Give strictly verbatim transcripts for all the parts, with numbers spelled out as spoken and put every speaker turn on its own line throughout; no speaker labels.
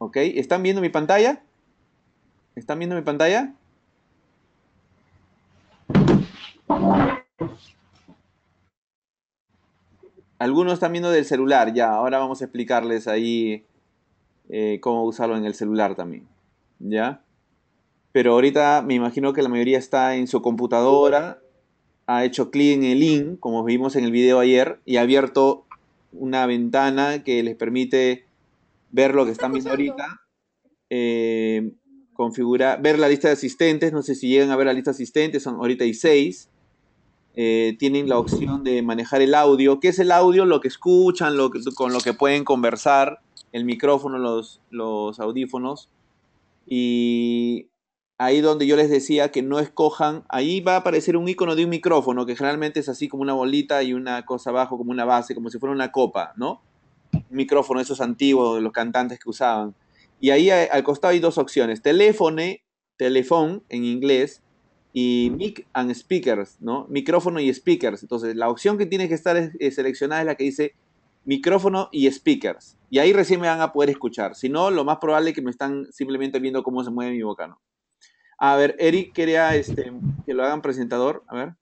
¿Ok? ¿Están viendo mi pantalla? ¿Están viendo mi pantalla? Algunos están viendo del celular, ya. Ahora vamos a explicarles ahí eh, cómo usarlo en el celular también. ¿Ya? Pero ahorita me imagino que la mayoría está en su computadora, ha hecho clic en el link, como vimos en el video ayer, y ha abierto una ventana que les permite ver lo que están viendo ahorita, eh, configurar, ver la lista de asistentes, no sé si llegan a ver la lista de asistentes, son ahorita hay seis. Eh, tienen la opción de manejar el audio. ¿Qué es el audio? Lo que escuchan, lo que, con lo que pueden conversar, el micrófono, los, los audífonos. Y ahí donde yo les decía que no escojan, ahí va a aparecer un icono de un micrófono, que generalmente es así como una bolita y una cosa abajo, como una base, como si fuera una copa, ¿no? Un micrófono, esos antiguos de los cantantes que usaban. Y ahí a- al costado hay dos opciones, teléfono, teléfono en inglés, y mic and speakers, ¿no? Micrófono y speakers. Entonces, la opción que tiene que estar es- es seleccionada es la que dice micrófono y speakers. Y ahí recién me van a poder escuchar. Si no, lo más probable es que me están simplemente viendo cómo se mueve mi boca, ¿no? A ver, Eric quería este, que lo hagan presentador. A ver.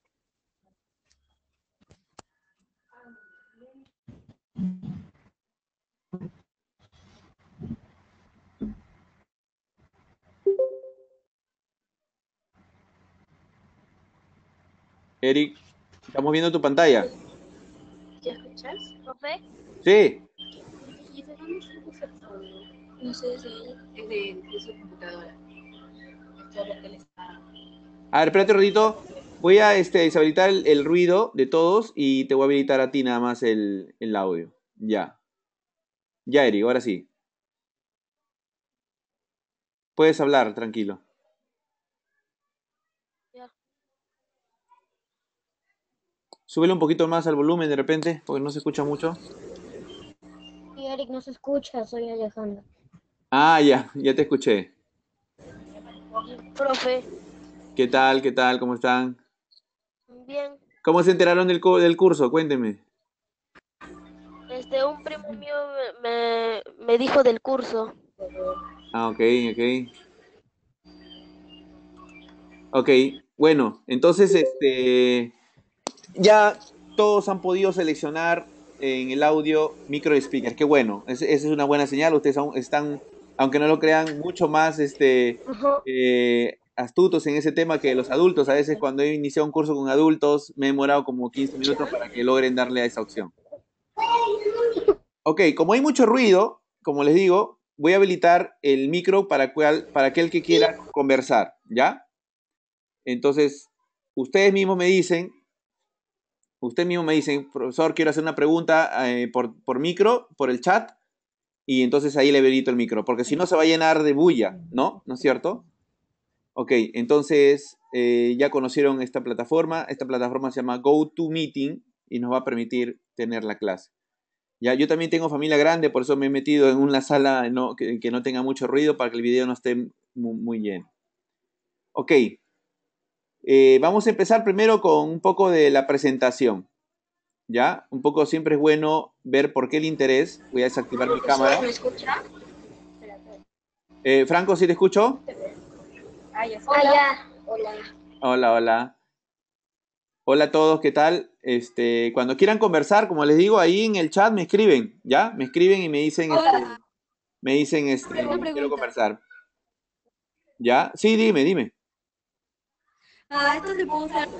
Eric, estamos viendo tu pantalla.
¿Ya escuchas, profe?
Sí.
¿Y de dónde sale ese audio? No sé, desde ahí. Es de, de su computadora. Está lo que le está.
A ver, espérate un ratito. Voy a este, deshabilitar el, el ruido de todos y te voy a habilitar a ti nada más el, el audio. Ya. Ya, Eric, ahora sí. Puedes hablar, tranquilo.
Ya.
Súbele un poquito más al volumen de repente, porque no se escucha mucho.
Y Eric no se escucha, soy Alejandra.
Ah, ya, ya te escuché.
Profe,
¿Qué tal? ¿Qué tal? ¿Cómo están?
bien,
¿Cómo se enteraron del, cu- del curso? Cuéntenme.
este, un primo mío me, me, me dijo del curso.
Ah, ok, ok. Ok, bueno, entonces este, ya todos han podido seleccionar en el audio micro speaker. Qué bueno, es- esa es una buena señal. Ustedes aún están, aunque no lo crean, mucho más este,
Ajá.
eh, astutos en ese tema que los adultos. A veces cuando he iniciado un curso con adultos me he demorado como quince minutos para que logren darle a esa opción. Ok, como hay mucho ruido, como les digo, voy a habilitar el micro para, cual, para aquel que quiera conversar, ¿ya? Entonces, ustedes mismos me dicen, ustedes mismos me dicen, profesor, quiero hacer una pregunta eh, por, por micro, por el chat, y entonces ahí le habilito el micro, porque si no se va a llenar de bulla, ¿no? ¿No es cierto? Ok, entonces eh, ya conocieron esta plataforma, esta plataforma se llama GoToMeeting y nos va a permitir tener la clase. Ya, yo también tengo familia grande, por eso me he metido en una sala no, que, que no tenga mucho ruido para que el video no esté muy, muy lleno. Ok, eh, vamos a empezar primero con un poco de la presentación. ¿Ya? Un poco siempre es bueno ver por qué el interés. Voy a desactivar mi
Profesor,
cámara.
¿me escucha?
Eh, Franco, ¿sí te escucho?
Ah, ya. Ah, ya. Hola.
Hola, hola. Hola a todos, ¿qué tal? Este, cuando quieran conversar, como les digo, ahí en el chat me escriben, ¿ya? Me escriben y me dicen, este,
Hola.
me dicen, este,
Una
quiero
pregunta.
conversar. ¿Ya? Sí, dime, dime.
Ah, esto se puede usar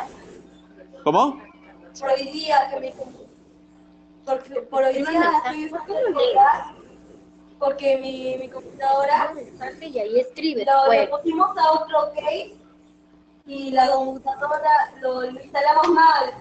¿Cómo?
por hoy día, que me, porque por hoy día estoy usando el celular porque mi, mi computadora y ahí escribe. Lo, le pusimos a otro case y la computadora lo, lo instalamos mal.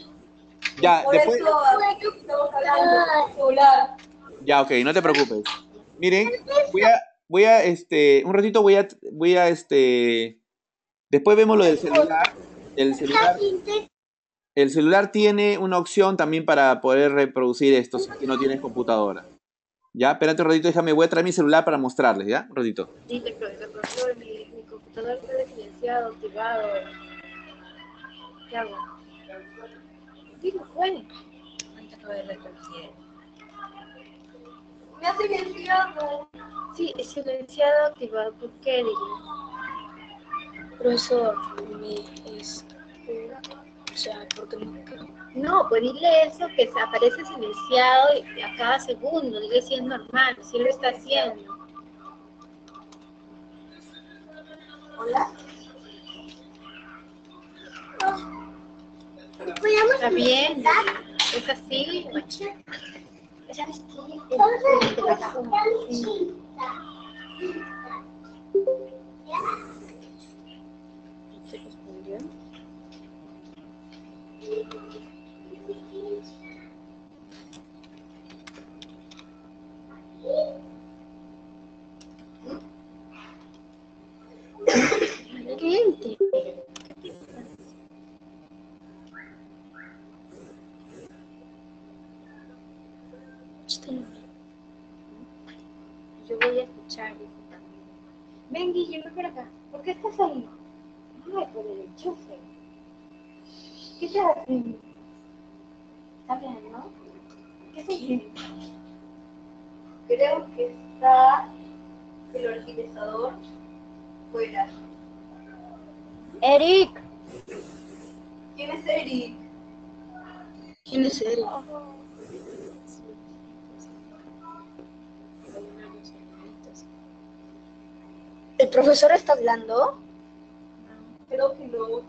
Y
Ya,
por
después,
eso estamos hablando por celular.
ya, ok, no te preocupes. Miren, voy a, voy a, este, un ratito voy a, voy a, este, después vemos lo del celular. El celular El celular tiene una opción también para poder reproducir esto si es que no tienes computadora. Ya, espérate un ratito, déjame, voy a traer mi celular para mostrarles, ¿ya? Un ratito.
Dice profesor, profesor, mi, mi computador está silenciado, activado. ¿Qué hago? Digo, bueno. Antes no de reconocido. Me ha silenciado.
Sí, es silenciado activado. ¿Por qué, dile? Profesor, me es... O sea, porque no... No, pues dile eso, que se aparece silenciado a cada segundo. Dile si es normal, si lo está haciendo.
Hola.
Está bien, es así. ¿Sabes qué? ¿Se respondió? Cliente. Yo voy a escuchar eso también. Ven, Guille, ven por acá. ¿Por qué estás ahí? Ay, por el enchufe. ¿Qué estás haciendo? ¿Está bien, no? ¿Qué se dice?
Creo que está el organizador fuera.
Eric.
¿Quién es Eric?
¿Quién es Eric? ¿El profesor está hablando?
Creo que no.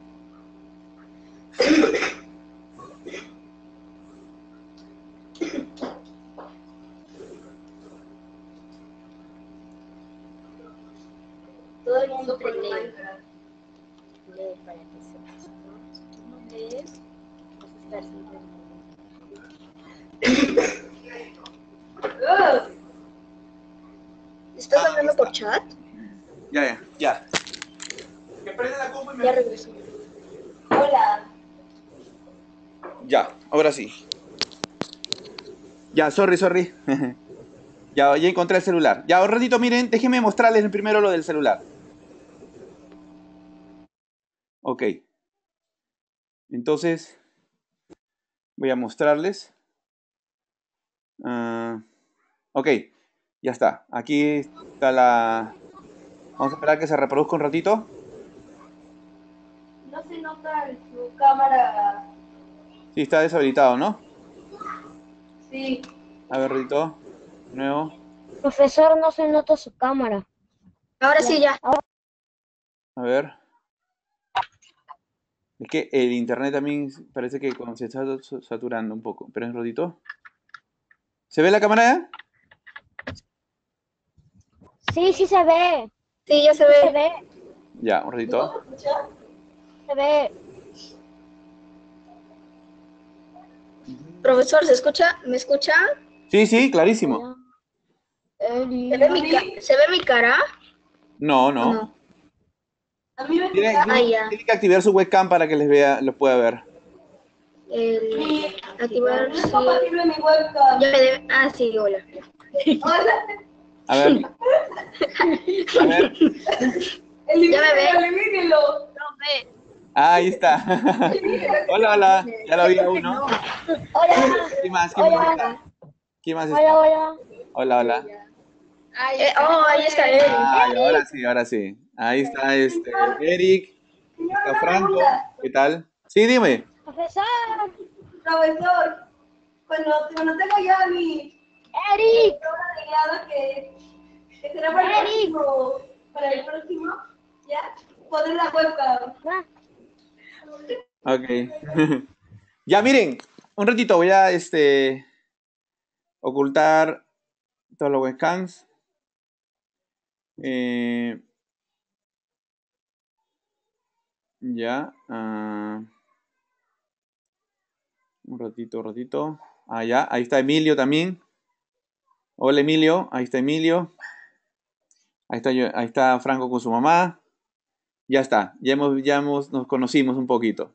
Todo el mundo por el Minecraft.
Lee para que sepas, ¿no? Si tú no lees, vas a estar siempre en el... ¿Estás hablando por chat?
Ya, ya, ya. Que prende la compu y me...
Ya regreso.
Hola.
Ya, ahora sí. Ya, sorry, sorry. Ya, ya encontré el celular. Ya, un ratito, miren, déjenme mostrarles primero lo del celular. Ok. Entonces, voy a mostrarles. Uh, ok, ya está. Aquí está la... Vamos a esperar que se reproduzca un ratito.
No se nota en su cámara.
Sí, está deshabilitado, ¿no?
Sí.
A ver, ratito. De nuevo.
Profesor, no se nota su cámara. Ahora sí, ya.
A ver. Es que el internet también parece que cuando se está saturando un poco. Pero un ratito. ¿Se ve la cámara ya?
Sí, sí se ve. Sí, ya se ve. Se ve.
Ya, un ratito.
¿No se escucha?
Se ve. Profesor, ¿se escucha? ¿Me escucha?
Sí, sí, clarísimo.
¿Se ve mi, ca ¿se ve mi cara?
No, no.
No.
A mí me
Tiene,
escucha.
tiene-
Ah, ya.
tiene que activar su webcam para que les vea, los pueda ver.
El...
Mi,
Activar,
no es
sí.
compatible mi webcam.
Ya me debe... Ah, sí, hola.
Hola.
A ver. A ver.
Elimínelo, elimínelo.
No ve.
Ah, ahí está. Hola, hola. Ya lo había uno.
Hola.
¿Quién más? ¿Quién más está? ¿Quién más está?
Hola, hola.
Hola, hola.
Eh, oh, ahí está Eric.
Ay, ahora sí, ahora sí. Ahí está este Eric.
Señor,
Está
una
Franco.
pregunta.
¿Qué tal? Sí, dime.
Profesor.
Profesor, cuando, cuando tengo ya mi
Eric.
programa arreglado, que, que será para el
Eric.
próximo, para el próximo, ya, poner la webcam.
Ah,
Ok. Ya, miren. Un ratito voy a este ocultar todos los webcams. Eh, ya. ah, un ratito, un ratito. Ah, ya. Ahí está Emilio también. Hola, Emilio. Ahí está Emilio. Ahí está, yo- ahí está Franco con su mamá. Ya está. Ya hemos, ya hemos, nos conocimos un poquito.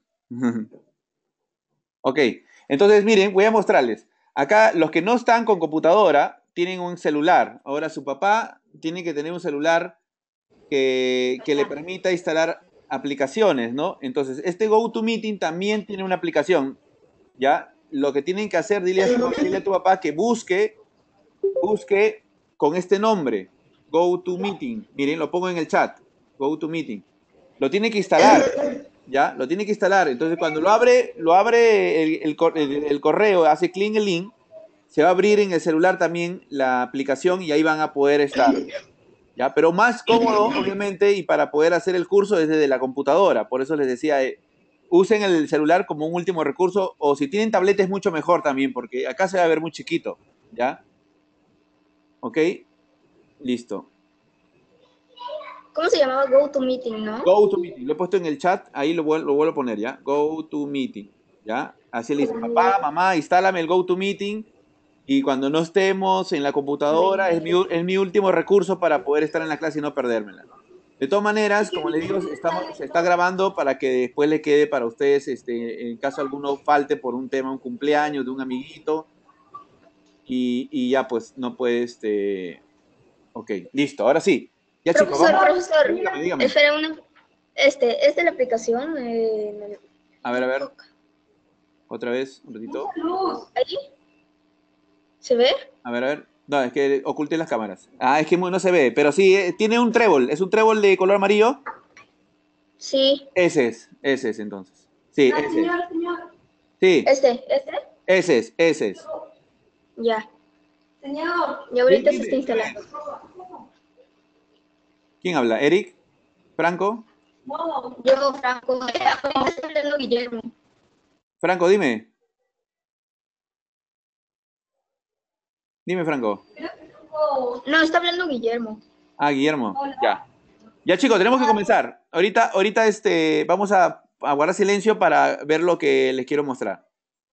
Ok. Entonces, miren, voy a mostrarles. Acá, los que no están con computadora tienen un celular. Ahora, su papá tiene que tener un celular que, que le permita instalar aplicaciones, ¿no? Entonces, este GoToMeeting también tiene una aplicación, ¿ya? Lo que tienen que hacer, dile a, su- dile a tu papá que busque busque con este nombre, GoToMeeting. Miren, lo pongo en el chat, GoToMeeting. Lo tiene que instalar, ¿ya? Lo tiene que instalar. Entonces, cuando lo abre, lo abre el, el, el, el correo, hace clic en el link, se va a abrir en el celular también la aplicación y ahí van a poder estar, ¿ya? Pero más cómodo, obviamente, y para poder hacer el curso es desde la computadora. Por eso les decía, eh, usen el celular como un último recurso, o si tienen tableta es mucho mejor también, porque acá se va a ver muy chiquito, ¿ya? ¿Ok? Listo.
¿Cómo se llamaba? GoToMeeting, ¿no?
GoToMeeting. Lo he puesto en el chat, ahí lo, vuel- lo vuelvo a poner, ¿ya? GoToMeeting, ¿ya? Así le dice, papá, mamá, instálame el GoToMeeting y cuando no estemos en la computadora es mi, u- es mi último recurso para poder estar en la clase y no perdérmela. De todas maneras, como les digo, estamos, se está grabando para que después le quede para ustedes, este, en caso alguno falte por un tema, un cumpleaños de un amiguito, y, y ya pues no puede, este, ok, listo, ahora sí. Ya chicos,
Profesor,
vamos.
profesor,
Dígame, dígame.
espera una... Este, es de la aplicación. eh,
A ver, a ver. Otra vez, un ratito.
¿Ahí? ¿Se ve?
A ver, a ver. No, es que oculté las cámaras. Ah, es que muy- no se ve, pero sí, eh, tiene un trébol. ¿Es un trébol de color amarillo?
Sí.
Ese es, ese es entonces. Sí,
Ah,
ese es.
señor, señor.
Sí,
Este, este.
ese es, ese es.
Ya. Señor. Y
Sí,
ahorita se
dime,
está
dime.
instalando.
¿Quién habla? ¿Eric? ¿Franco?
No. Yo, Franco. eh, apenas está hablando Guillermo.
Franco, dime. Dime, Franco.
No, está hablando Guillermo.
Ah, Guillermo. Ya. Ya, chicos, tenemos que comenzar. Ahorita, ahorita este, vamos a, a guardar silencio para ver lo que les quiero mostrar.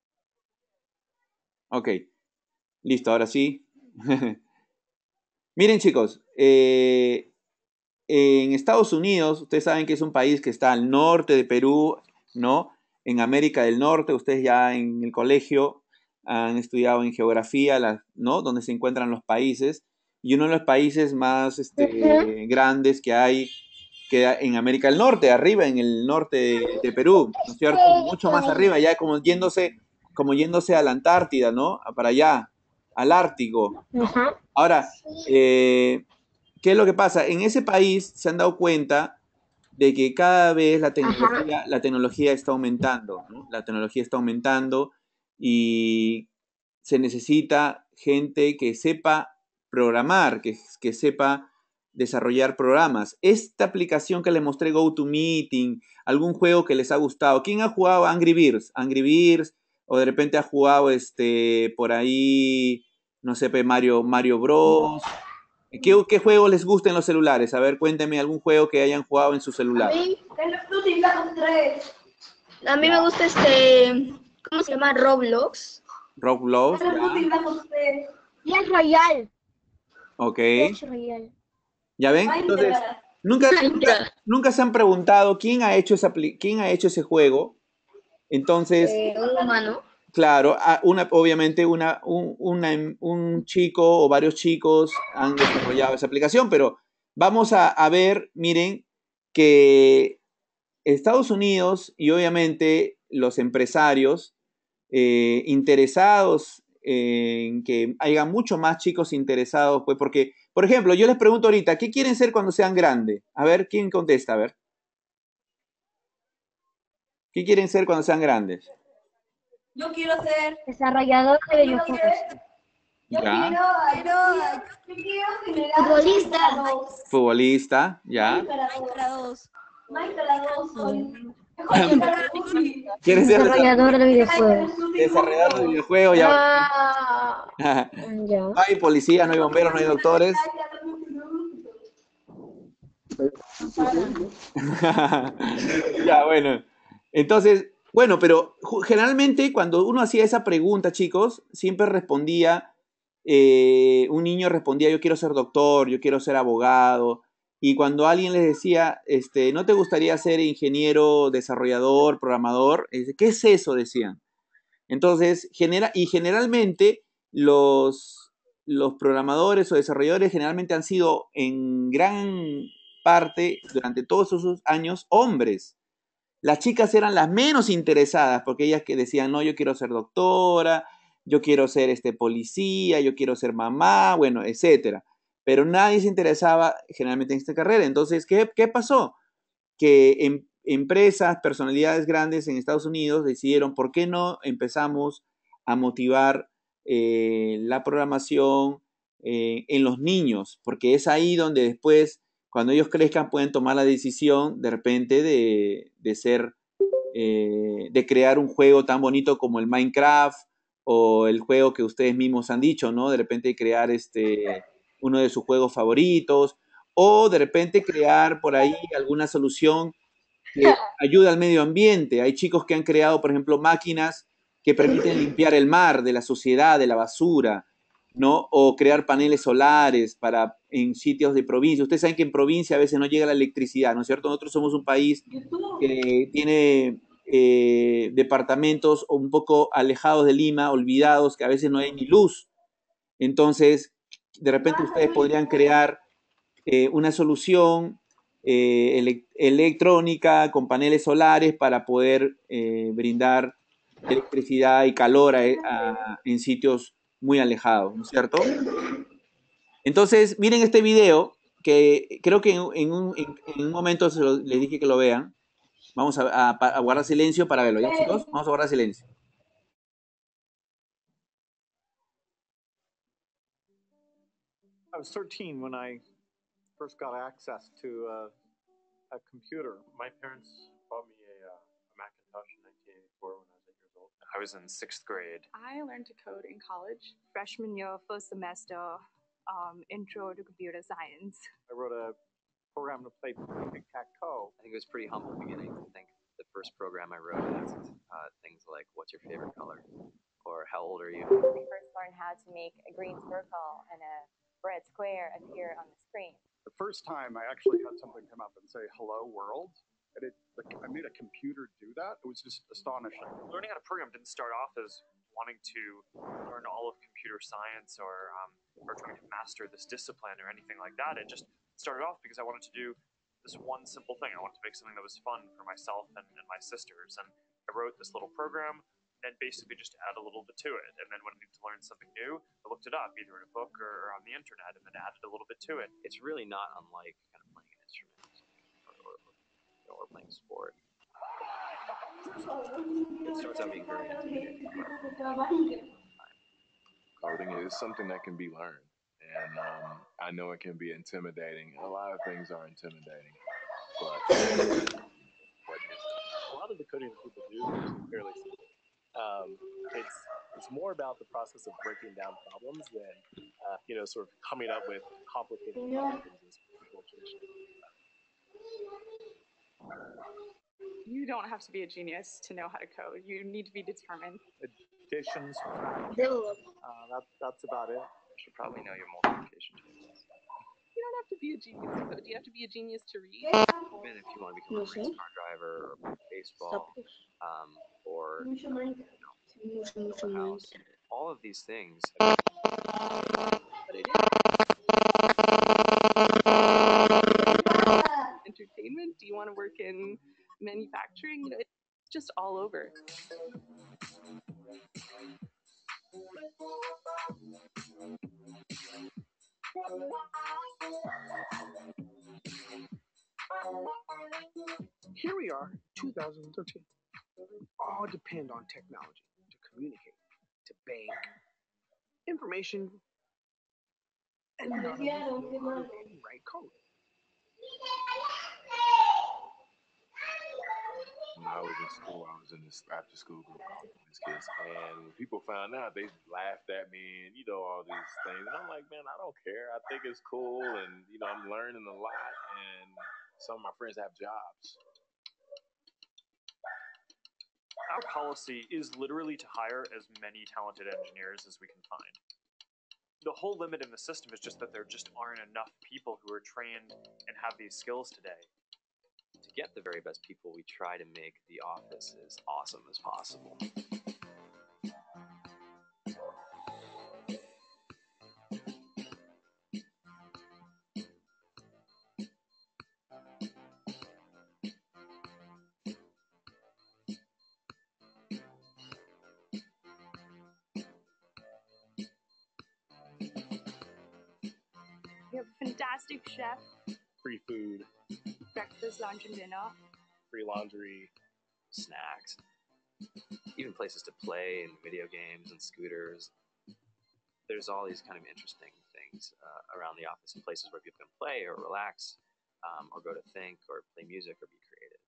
Ok. Listo, ahora sí. Miren, chicos, eh, en Estados Unidos, ustedes saben que es un país que está al norte de Perú, ¿no? En América del Norte, ustedes ya en el colegio han estudiado en geografía, la- ¿no? Donde se encuentran los países. Y uno de los países más este,
Ujú.
grandes que hay queda en América del Norte, arriba en el norte de, de Perú, ¿no es cierto? Mucho más arriba, ya como yéndose, como yéndose a la Antártida, ¿no? Para allá, al Ártico, ¿no?
Ajá.
Ahora, eh, ¿qué es lo que pasa? En ese país se han dado cuenta de que cada vez la
Ajá.
tecnología, la tecnología está aumentando, ¿no? La tecnología está aumentando y se necesita gente que sepa programar, que, que sepa desarrollar programas. Esta aplicación que les mostré, GoToMeeting, algún juego que les ha gustado. ¿Quién ha jugado Angry Birds? Angry Birds, o de repente ha jugado este por ahí, no sé, pe, Mario, Mario Bros. ¿Qué, qué juego les gusta en los celulares? A ver, cuéntenme algún juego que hayan jugado en su
A
celular.
mí,
Call of Duty Black tres.
a mí me
Ya.
gusta este, ¿cómo se llama? Roblox.
Roblox,
Call of Duty
ya.
Black tres.
Clash Royale.
Ok.
Clash Royale.
¿Ya ven? Entonces,
Minecraft.
nunca, nunca,
Minecraft.
nunca se han preguntado quién ha hecho esa, apli- quién ha hecho ese juego. Entonces,
Eh, un humano.
claro, a- una, obviamente una, un, una- un chico o varios chicos han desarrollado esa aplicación, pero vamos a, a ver, miren, que Estados Unidos y obviamente los empresarios eh, interesados en que haya mucho más chicos interesados, pues porque, por ejemplo, yo les pregunto ahorita, ¿qué quieren ser cuando sean grandes? A ver, ¿quién contesta? A ver, ¿qué quieren ser cuando sean grandes?
Yo quiero ser.
Desarrollador de
Quiero
videojuegos.
ser. Yo
Ya,
quiero. Quiero. Yo quiero generar.
Futbolista.
futbolista, ya.
Minecraft. Minecraft dos.
¿Quieres ser
Desarrollador de videojuegos.
desarrollador de videojuegos? Ya.
Ah, ya.
No hay policía, no hay bomberos, no hay doctores. Ya, bueno. Entonces, bueno, pero ju- generalmente cuando uno hacía esa pregunta, chicos, siempre respondía, eh, un niño respondía, yo quiero ser doctor, yo quiero ser abogado. Y cuando alguien les decía, este, ¿no te gustaría ser ingeniero, desarrollador, programador? Eh, ¿Qué es eso? Decían. Entonces, genera, y generalmente los, los programadores o desarrolladores generalmente han sido en gran parte durante todos esos años hombres. Las chicas eran las menos interesadas porque ellas que decían, no, yo quiero ser doctora, yo quiero ser este policía, yo quiero ser mamá, bueno, etcétera. Pero nadie se interesaba generalmente en esta carrera. Entonces, ¿qué, qué pasó? Que em, empresas, personalidades grandes en Estados Unidos decidieron, ¿por qué no empezamos a motivar eh, la programación eh, en los niños? Porque es ahí donde después, cuando ellos crezcan, pueden tomar la decisión de repente de, de ser, eh, de crear un juego tan bonito como el Minecraft o el juego que ustedes mismos han dicho, ¿no? De repente crear este, uno de sus juegos favoritos o de repente crear por ahí alguna solución que ayude al medio ambiente. Hay chicos que han creado, por ejemplo, máquinas que permiten limpiar el mar de la suciedad, de la basura, ¿no? O crear paneles solares para en sitios de provincia. Ustedes saben que en provincia a veces no llega la electricidad, ¿no es cierto? Nosotros somos un país que tiene eh, departamentos un poco alejados de Lima, olvidados, que a veces no hay ni luz. Entonces, de repente ustedes podrían crear eh, una solución eh, ele electrónica con paneles solares para poder eh, brindar electricidad y calor a, a, en sitios muy alejados, ¿no es cierto? Entonces, miren este video que creo que en, en, un, en, en un, momento se lo, les dije que lo vean. Vamos a, a, a guardar silencio para verlo, ¿ya chicos? Vamos a guardar silencio.
I was thirteen when I first got access to uh, a computer.
My parents bought me a, uh, a Macintosh in nineteen eighty-four when I was eight years old. I was in sixth grade.
I learned to code in college. Freshman year, first semester, um, intro to computer science.
I wrote a program to play tic-tac-toe.
I think it was pretty humble beginning. I think the first program I wrote asked uh, things like, what's your favorite color? Or how old are you?
We first learned how to make a green circle and a red square appear on the screen.
The first time I actually had something come up and say, hello world, and it, like, I made a computer do that. It was just astonishing.
Learning how to program didn't start off as wanting to learn all of computer science or, um, or trying to master this discipline or anything like that. It just started off because I wanted to do this one simple thing. I wanted to make something that was fun for myself and, and my sisters. And I wrote this little program and basically just add a little bit to it. And then when I needed to learn something new, I looked it up, either in a book or on the internet, and then added a little bit to it.
It's really not unlike kind of playing an instrument or, or, you know, or playing a sport. It starts out being very intimidating.
Coding is something that can be learned. And um, I know it can be intimidating. A lot of things are intimidating. But what is
a lot of the coding that people do is fairly simple. Um, it's it's more about the process of breaking down problems than uh, you know, sort of coming up with complicated algorithms as people traditionally do.
You don't have to be a genius to know how to code. You need to be determined.
Additions, uh, that, that's about it.
You should probably know your multiplication tables.
You don't have to be a genius to code. You have to be a genius to read.
Even if you want to become a race car driver or play baseball, um, or you know, house, all of these things. But it
is entertainment. Do you want to work in manufacturing? You know, it's just all over.
Here we are, two thousand thirteen. All depend on technology to communicate, to bank, information, and none of them know any right code.
When I was in school, I was in this after school group called These Kids. And when people found out, they laughed at me and, you know, all these things. And I'm like, man, I don't care. I think it's cool. And, you know, I'm learning a lot. And some of my friends have jobs.
Our policy is literally to hire as many talented engineers as we can find. The whole limit in the system is just that there just aren't enough people who are trained and have these skills today.
To get the very best people, we try to make the office as awesome as possible.
Soup chef.
Free food.
Breakfast, lunch, and dinner.
Free laundry.
Snacks. Even places to play and video games and scooters. There's all these kind of interesting things uh, around the office and places where people can play or relax um, or go to think or play music or be creative.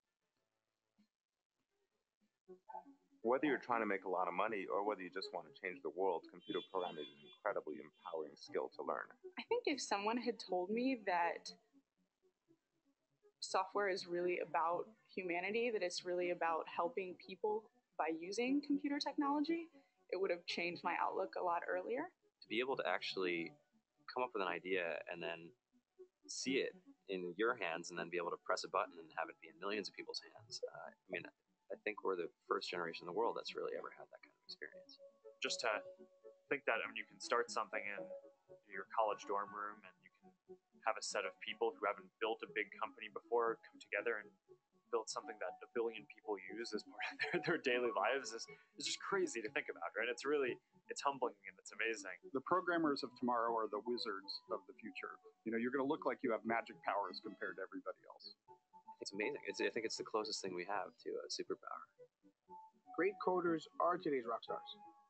Whether you're trying to make a lot of money or whether you just want to change the world, computer programming is an incredibly empowering skill to learn.
I think if someone had told me that software is really about humanity, that it's really about helping people by using computer technology, it would have changed my outlook a lot earlier.
To be able to actually come up with an idea and then see it in your hands and then be able to press a button and have it be in millions of people's hands. Uh, I mean, I think we're the first generation in the world that's really ever had that kind of experience.
Just to think that, I mean, you can start something in your college dorm room and you can have a set of people who haven't built a big company before come together and build something that a billion people use as part of their, their daily lives is, is just crazy to think about, right? It's really, it's humbling and it's amazing.
The programmers of tomorrow are the wizards of the future. You know, you're going to look like you have magic powers compared to everybody else.
It's amazing. It's, I think it's the closest thing we have to a superpower.
Great coders are today's rock stars.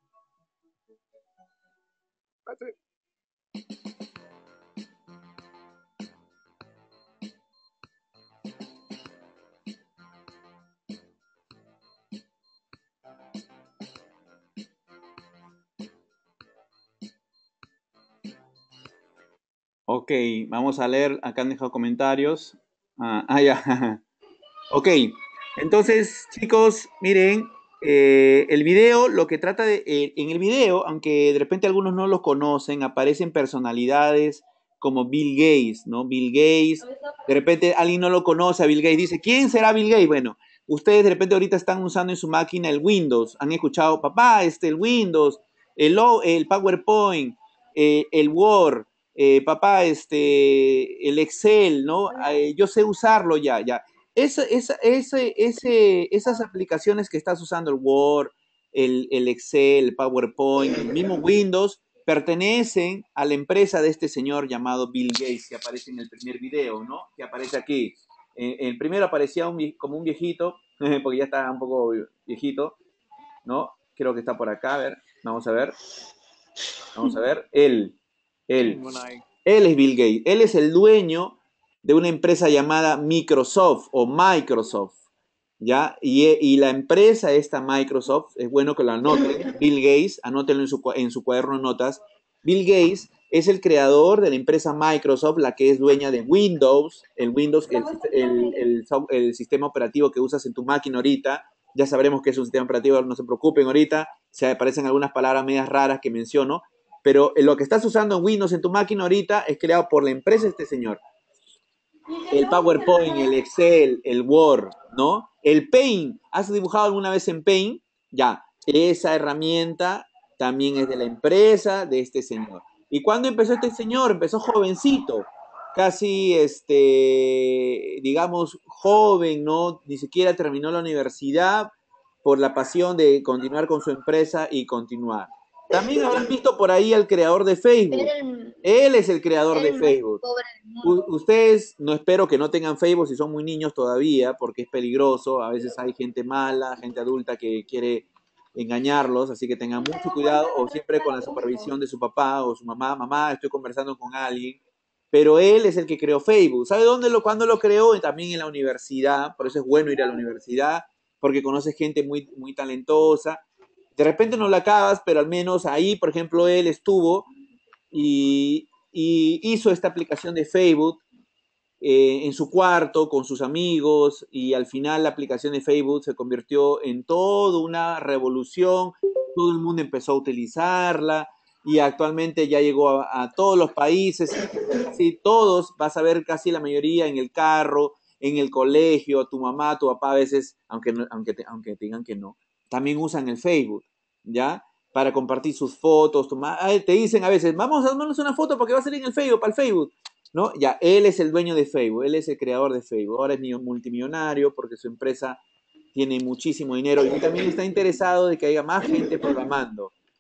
That's it.
Ok, vamos a leer, acá han dejado comentarios. Ah, ah ya. Ok, entonces chicos, miren, eh, el video, lo que trata de, eh, en el video, aunque de repente algunos no lo conocen, aparecen personalidades como Bill Gates, ¿no? Bill Gates, de repente alguien no lo conoce a Bill Gates, dice, ¿quién será Bill Gates? Bueno, ustedes de repente ahorita están usando en su máquina el Windows, han escuchado, papá, este, el Windows, el, el PowerPoint, eh, el Word, eh, papá, este, el Excel, ¿no? Eh, yo sé usarlo ya, ya. Esa, esa, ese, ese, esas aplicaciones que estás usando, el Word, el, el Excel, el PowerPoint, el mismo Windows, pertenecen a la empresa de este señor llamado Bill Gates, que aparece en el primer video, ¿no? Que aparece aquí. Eh, el primero aparecía un, como un viejito, porque ya está un poco viejito, ¿no? Creo que está por acá, a ver, vamos a ver. Vamos a ver, él, él, él es Bill Gates, él es el dueño de una empresa llamada Microsoft o Microsoft, ¿ya? Y, y la empresa esta Microsoft, es bueno que lo anoten, Bill Gates, anótenlo en su, en su cuaderno de notas, Bill Gates es el creador de la empresa Microsoft, la que es dueña de Windows, el Windows, el, el, el, el sistema operativo que usas en tu máquina ahorita, ya sabremos que es un sistema operativo, no se preocupen ahorita, se aparecen algunas palabras medias raras que menciono, pero lo que estás usando en Windows en tu máquina ahorita es creado por la empresa de este señor. El PowerPoint, el Excel, el Word, ¿no? El Paint, ¿has dibujado alguna vez en Paint? Ya, esa herramienta también es de la empresa de este señor. ¿Y cuándo empezó este señor? Empezó jovencito, casi, este, digamos, joven, ¿no? Ni siquiera terminó la universidad por la pasión de continuar con su empresa y continuar. También habrán visto por ahí al creador de Facebook. Él es el creador de Facebook. U ustedes, no espero que no tengan Facebook si son muy niños todavía, porque es peligroso. A veces hay gente mala, gente adulta que quiere engañarlos, así que tengan mucho cuidado o siempre con la supervisión de su papá o su mamá. Mamá, estoy conversando con alguien. Pero él es el que creó Facebook. ¿Sabe dónde lo, cuándo lo creó? También en la universidad. Por eso es bueno ir a la universidad, porque conoces gente muy, muy talentosa. De repente no la acabas, pero al menos ahí, por ejemplo, él estuvo y, y hizo esta aplicación de Facebook eh, en su cuarto con sus amigos y al final la aplicación de Facebook se convirtió en toda una revolución. Todo el mundo empezó a utilizarla y actualmente ya llegó a, a todos los países, casi todos, vas a ver casi la mayoría en el carro, en el colegio, tu mamá, tu papá a veces, aunque, aunque, te, aunque te digan que no, también usan el Facebook, ¿ya? Para compartir sus fotos. Te dicen a veces, vamos a darnos una foto porque va a salir en el Facebook, para el Facebook, ¿no? Ya, él es el dueño de Facebook, él es el creador de Facebook. Ahora es multimillonario porque su empresa tiene muchísimo dinero y también está interesado de que haya más gente programando.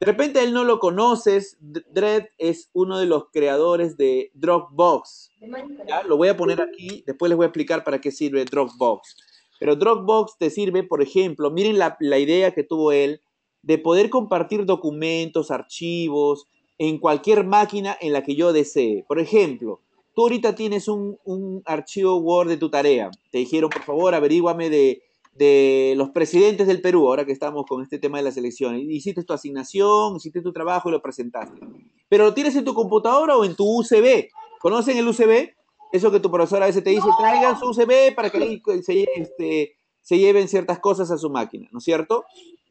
De repente él no lo conoces, Dredd es uno de los creadores de Dropbox. ¿Ya? Lo voy a poner aquí, después les voy a explicar para qué sirve Dropbox. Pero Dropbox te sirve, por ejemplo, miren la, la idea que tuvo él de poder compartir documentos, archivos, en cualquier máquina en la que yo desee. Por ejemplo, tú ahorita tienes un, un archivo Word de tu tarea. Te dijeron, por favor, averíguame de, de los presidentes del Perú, ahora que estamos con este tema de las elecciones. Hiciste tu asignación, hiciste tu trabajo y lo presentaste. Pero lo tienes en tu computadora o en tu U S B. ¿Conocen el U S B? Eso que tu profesor a veces te dice, traigan su U S B para que ahí se, este, se lleven ciertas cosas a su máquina, ¿no es cierto?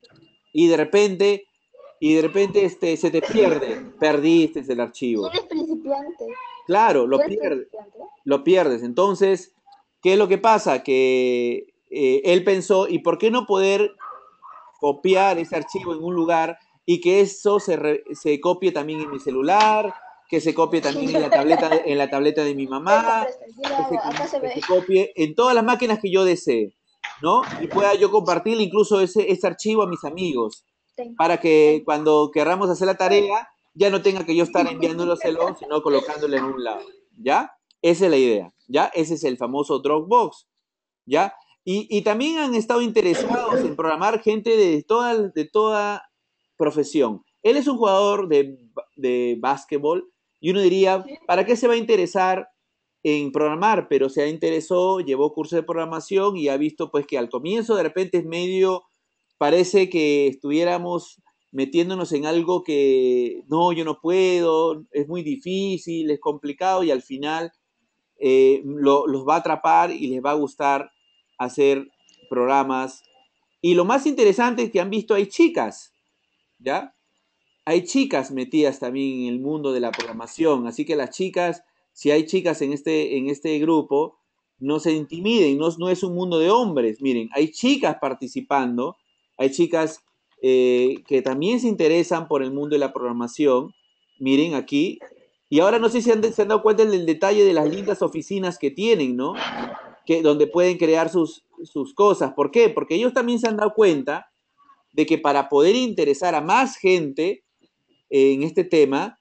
Y de repente, y de repente este, se te pierde, perdiste el archivo.
Eres principiante.
Claro, lo
¿Eres
pierdes,
principiante?
lo pierdes. Entonces, ¿qué es lo que pasa? Que eh, él pensó, ¿y por qué no poder copiar ese archivo en un lugar y que eso se, re, se copie también en mi celular, que se copie también en la tableta de, en la tableta de mi mamá, que se, que se copie en todas las máquinas que yo desee, ¿no? Y pueda yo compartir incluso ese, ese archivo a mis amigos, para que cuando querramos hacer la tarea, ya no tenga que yo estar enviándoloselo, sino colocándolo en un lado, ¿ya? Esa es la idea, ¿ya? Ese es el famoso Dropbox, ¿ya? Y, y también han estado interesados en programar gente de toda, de toda profesión. Él es un jugador de, de básquetbol y uno diría, ¿para qué se va a interesar en programar? Pero se interesó, llevó cursos de programación y ha visto pues que al comienzo de repente es medio, parece que estuviéramos metiéndonos en algo que no, yo no puedo, es muy difícil, es complicado y al final eh, lo, los va a atrapar y les va a gustar hacer programas. Y lo más interesante es que han visto, hay chicas, ¿ya? Hay chicas metidas también en el mundo de la programación, así que las chicas, si hay chicas en este, en este grupo, no se intimiden, no, no es un mundo de hombres, miren, hay chicas participando, hay chicas eh, que también se interesan por el mundo de la programación, miren aquí, y ahora no sé si han, se han dado cuenta del detalle de las lindas oficinas que tienen, ¿no? Que, donde pueden crear sus, sus cosas. ¿Por qué? Porque ellos también se han dado cuenta de que para poder interesar a más gente en este tema,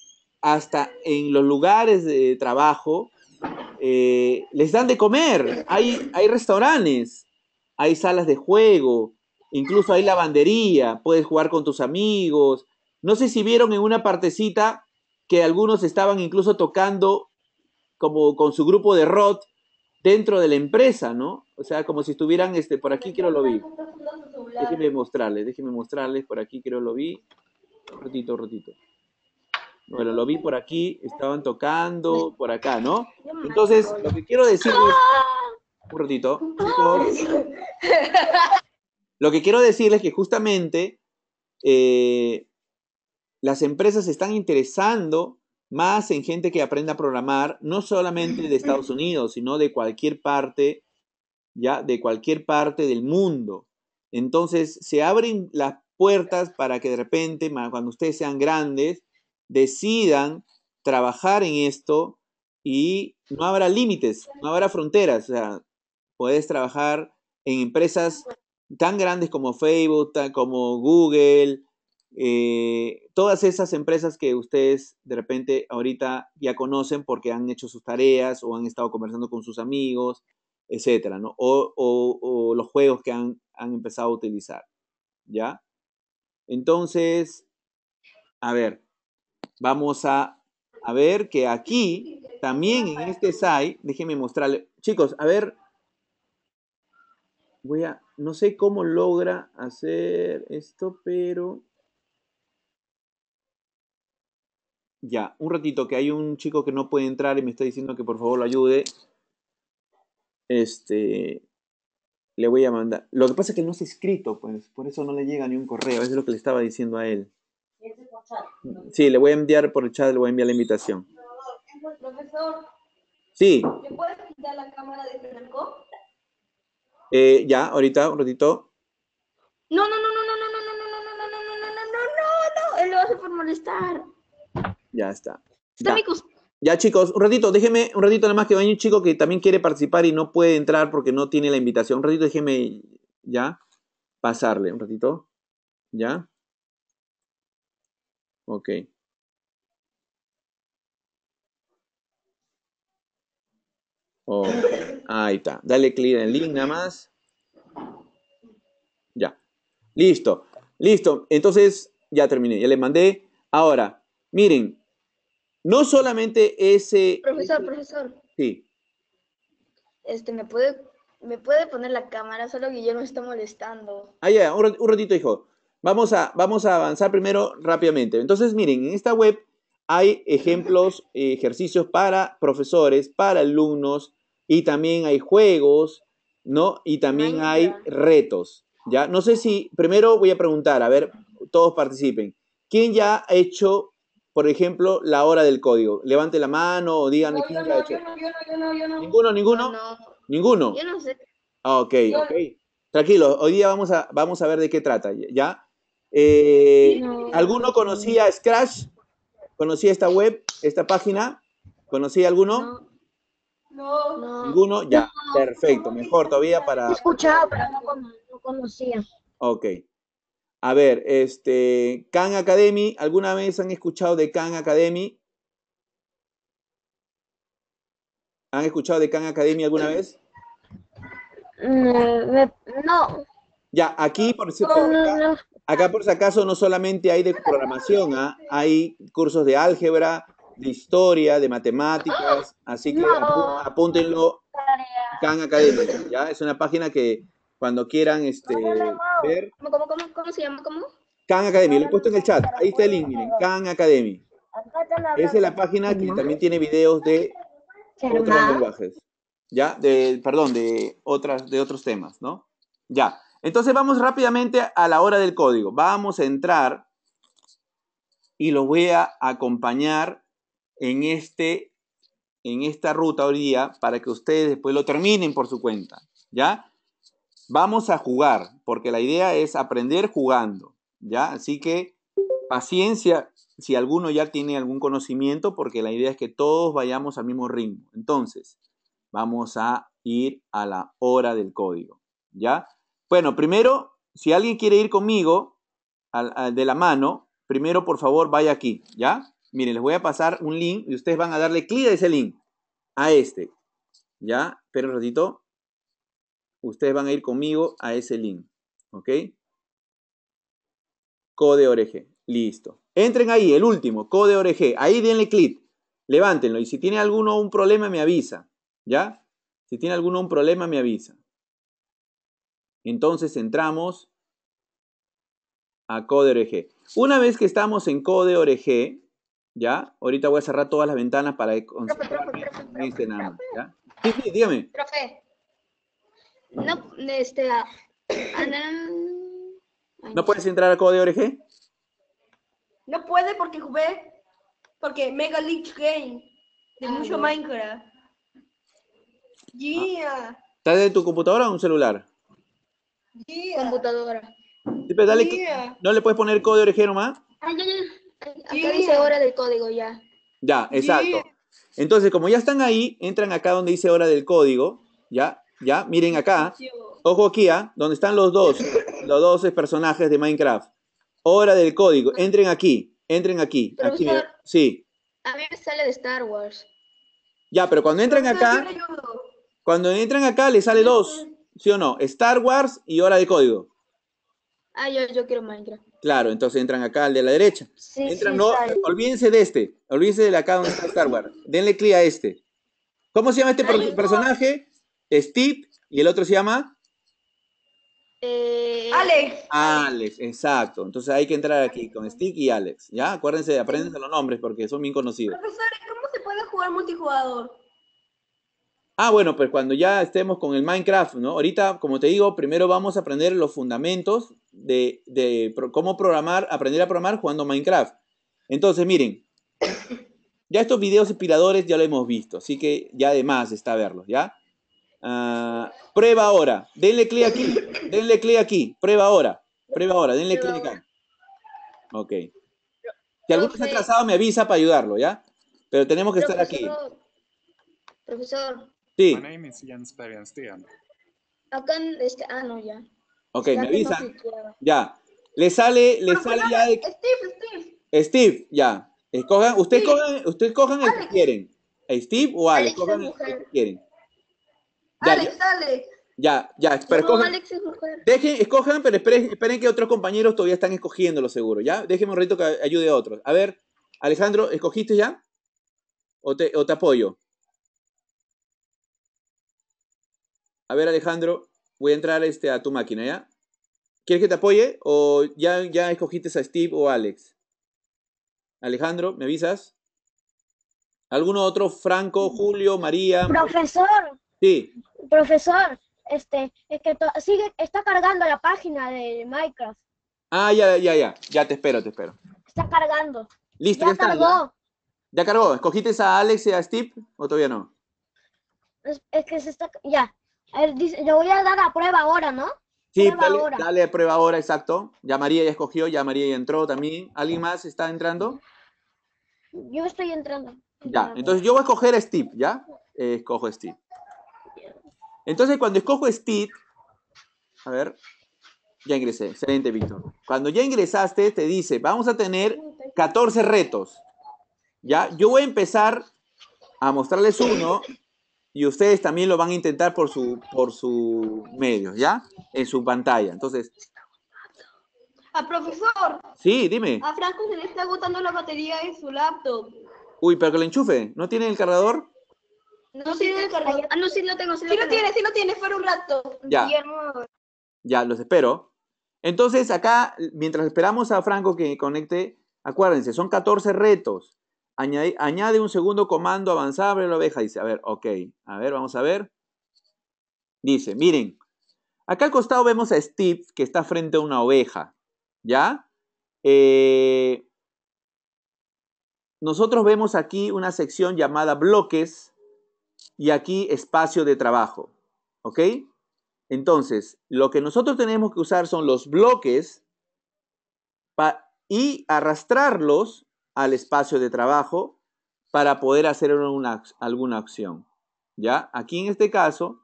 hasta en los lugares de trabajo, eh, les dan de comer. Hay, hay restaurantes, hay salas de juego, incluso hay lavandería, puedes jugar con tus amigos. No sé si vieron en una partecita que algunos estaban incluso tocando como con su grupo de rock dentro de la empresa, ¿no? O sea, como si estuvieran, este, por aquí creo lo vi. Déjenme mostrarles, déjenme mostrarles, por aquí creo lo vi. Un ratito, un ratito. Bueno, lo vi por aquí, estaban tocando por acá, ¿no? Entonces, lo que quiero decirles... Un ratito. Lo que quiero decirles es que justamente eh, las empresas se están interesando más en gente que aprenda a programar, no solamente de Estados Unidos, sino de cualquier parte, ya, de cualquier parte del mundo. Entonces, se abren las puertas para que de repente, cuando ustedes sean grandes, decidan trabajar en esto y no habrá límites, no habrá fronteras. O sea, puedes trabajar en empresas tan grandes como Facebook, tan, como Google, eh, todas esas empresas que ustedes de repente ahorita ya conocen porque han hecho sus tareas o han estado conversando con sus amigos, etcétera, ¿no? O, o, o los juegos que han, han empezado a utilizar, ¿ya? Entonces, a ver, vamos a, a ver que aquí, también en este site, déjenme mostrarle, chicos, a ver, voy a, no sé cómo logra hacer esto, pero... Ya, un ratito, que hay un chico que no puede entrar y me está diciendo que por favor lo ayude. Este, le voy a mandar. Lo que pasa es que no es escrito, pues, por eso no le llega ni un correo. Eso es lo que le estaba diciendo a él. Sí, le voy a enviar por el chat, le voy a enviar la invitación.
Profesor.
Sí.
¿Le puedes quitar la cámara de Franco?
Eh, ya, ahorita, un ratito.
No, no, no, no, no, no, no, no, no, no, no, no, no, no, no, no, él lo hace por molestar.
Ya está.
Está
Ya.
mi cos-
Ya, chicos, un ratito, déjenme, un ratito nada más, que hay un chico que también quiere participar y no puede entrar porque no tiene la invitación. Un ratito, déjenme ya pasarle, un ratito. ¿Ya? Ok. Oh, ahí está. Dale clic en el link nada más. Ya. Listo. Listo. Entonces, ya terminé. Ya les mandé. Ahora, miren. No solamente ese...
Profesor,
ese-
profesor,
Sí.
este, ¿me puede, me puede poner la cámara? Solo Guillermo está molestando.
Ah, ya, un, rat- un ratito, hijo. Vamos a, vamos a avanzar primero rápidamente. Entonces, miren, en esta web hay ejemplos, eh, ejercicios para profesores, para alumnos, y también hay juegos, ¿no? Y también hay retos, ¿ya? No sé si, primero voy a preguntar, a ver, todos participen. ¿Quién ya ha hecho, por ejemplo, la hora del código? Levante la mano o díganme
No,
quién
yo
ya ha
no,
hecho.
yo no, yo no, yo no, yo no.
¿Ninguno, ninguno?
No, no.
¿Ninguno?
Yo no sé.
Ah, ok,
Yo-
ok. Tranquilo, hoy día vamos a, vamos a ver de qué trata, ¿ya? Eh,
No.
¿Alguno conocía Scratch? ¿Conocía esta web, esta página? ¿Conocía alguno?
No. No.
¿Ninguno? Ya, perfecto. Mejor todavía para...
Escuchaba, pero no, cono- no conocía.
Ok. A ver, este, Khan Academy, ¿alguna vez han escuchado de Khan Academy? ¿Han escuchado de Khan Academy alguna vez?
Mm, me- no,
Ya, aquí, por, si-
no,
por
no,
acá,
no.
acá por si acaso no solamente hay de programación, ¿ah? Hay cursos de álgebra, de historia, de matemáticas, así que apu-
No.
apúntenlo, Khan Academy, ¿ya? Es una página que cuando quieran este, ver,
¿Cómo, cómo, cómo, cómo se llama? ¿Cómo?
Khan Academy, lo he puesto en el chat, ahí está el link, miren, Khan Academy. Esa es la página que también tiene videos de otros lenguajes, ¿ya? De, perdón, de, otras, de otros temas, ¿no? Ya. Entonces vamos rápidamente a la hora del código. Vamos a entrar y los voy a acompañar en, este, en esta ruta hoy día para que ustedes después lo terminen por su cuenta, ¿ya? Vamos a jugar, porque la idea es aprender jugando, ¿ya? Así que paciencia si alguno ya tiene algún conocimiento, porque la idea es que todos vayamos al mismo ritmo. Entonces, vamos a ir a la hora del código, ¿ya? Bueno, primero, si alguien quiere ir conmigo al- al de la mano, primero, por favor, vaya aquí, ¿ya? Miren, les voy a pasar un link y ustedes van a darle clic a ese link, a este, ¿ya? Espera un ratito. Ustedes van a ir conmigo a ese link, ¿ok? Code O R G, listo. Entren ahí, el último, Code O R G. Ahí denle clic, levántenlo. Y si tiene alguno un problema, me avisa, ¿ya? Si tiene alguno un problema, me avisa. Entonces entramos a Code O R G. Una vez que estamos en Code O R G, ¿ya? Ahorita voy a cerrar todas las ventanas para concentrarme en este nada más, ¿ya? Sí, sí, dígame.
Profe. No, este. ah, ah, no,
¿No puedes entrar a Code O R G?
no puede porque jugué. Porque Mega League Game. De
Ah,
mucho
ya.
Minecraft. Yeah.
¿Estás de tu computadora o un celular?
Yeah. Computadora.
Sí, pero dale clic.
Yeah.
¿No le puedes poner Code O R G nomás?
Ah, ya, ya. Acá dice hora del código ya.
Ya, exacto. Entonces, como ya están ahí, entran acá donde dice hora del código, ¿ya? Ya, miren acá. Ojo aquí, ¿ah? Donde están los dos, los dos personajes de Minecraft. Hora del código. Entren aquí, entren aquí. Aquí,
Profesor.
sí.
A mí me sale de Star Wars.
Ya, pero cuando entran acá, cuando entran acá les sale dos, ¿sí o no? Star Wars y hora de código.
Ah, yo, yo quiero Minecraft.
Claro, entonces entran acá al de la derecha.
Sí,
Entran,
sí,
no,
sale.
olvídense de este, olvídense de acá donde está Star Wars. Denle clic a este. ¿Cómo se llama este
Ay, no.
personaje? Steve, y el otro se llama
Eh, Alex.
Alex, exacto. Entonces hay que entrar aquí con Steve y Alex, ¿ya? Acuérdense, apréndanse los nombres porque son bien conocidos.
Profesor, ¿cómo se puede jugar multijugador?
Ah, bueno, pues cuando ya estemos con el Minecraft, ¿no? Ahorita, como te digo, primero vamos a aprender los fundamentos de, de pro- cómo programar, aprender a programar jugando Minecraft. Entonces, miren, ya estos videos inspiradores ya lo hemos visto, así que ya además está verlos, ¿ya? Ah, prueba ahora, denle clic aquí, denle clic aquí, prueba ahora, prueba ahora, denle clic acá. Ok. Si alguno está atrasado, me avisa para ayudarlo, ¿ya? Pero tenemos que estar aquí.
Profesor, profesor,
Sí,
My name is Jens Bergensten.
acá en este, ah, no, ya.
ok,
Ya
me
tengo
avisan.
cliqueado.
Ya. Le sale, le sale ya de...
Steve, Steve.
Steve, ya. Escojan, ustedes
Sí.
cojan, ustedes cojan el que
Alex.
quieren. Steve o Alex,
Alex es
cojan el
mujer.
que quieren. Ya,
Alex, Alex.
ya, ya, pero
No,
escojan,
Alex es mujer.
dejen, escojan, pero esperen, esperen que otros compañeros todavía están escogiéndolo seguro, ¿ya? Déjenme un ratito que ayude a otros. A ver, Alejandro, ¿escogiste ya? ¿O te, o te apoyo? A ver, Alejandro, voy a entrar este, a tu máquina, ¿ya? ¿Quieres que te apoye o ya, ya escogiste a Steve o Alex? Alejandro, ¿me avisas? ¿Alguno otro? Franco, Julio, María.
Profesor,
Sí.
profesor, este, es que to- sigue, está cargando la página de Minecraft.
Ah, ya, ya, ya. Ya te espero, te espero.
Está cargando.
Listo,
Ya
ya está.
cargó.
¿Ya? ¿Ya cargó? ¿Escogiste a Alex y a Steve o todavía no?
Es, es que se está, ya. A ver, dice, le voy a dar a prueba ahora, ¿no?
Sí,
Prueba
dale,
ahora.
dale a prueba ahora, exacto. Ya María ya escogió, ya María ya entró también. ¿Alguien más está entrando?
Yo estoy entrando.
Ya, entonces yo voy a escoger a Steve, ¿ya? Eh, escojo a Steve. Entonces cuando escojo a Steve, a ver, ya ingresé. Excelente, Víctor. Cuando ya ingresaste, te dice, vamos a tener catorce retos. ¿Ya? Yo voy a empezar a mostrarles uno y ustedes también lo van a intentar por su, por su medio, ¿ya? En su pantalla. Entonces,
A profesor,
sí, dime.
a Franco se le está agotando la batería en su laptop.
Uy, pero que lo enchufe. ¿No tiene el cargador?
No tiene el cargador. Ah, no, sí lo tengo, sí lo,
Sí lo
tengo.
tiene, sí lo tiene, fuera un rato.
Ya.
Guillermo.
Ya, los espero. Entonces, acá, mientras esperamos a Franco que conecte, acuérdense, son catorce retos. Añade, añade un segundo comando avanzable a la oveja. Dice, a ver, ok. A ver, vamos a ver. Dice, miren, acá al costado vemos a Steve que está frente a una oveja. ¿Ya? Eh, nosotros vemos aquí una sección llamada bloques y aquí espacio de trabajo. ¿Ok? Entonces, lo que nosotros tenemos que usar son los bloques y arrastrarlos al espacio de trabajo para poder hacer una, alguna acción. ¿Ya? Aquí en este caso,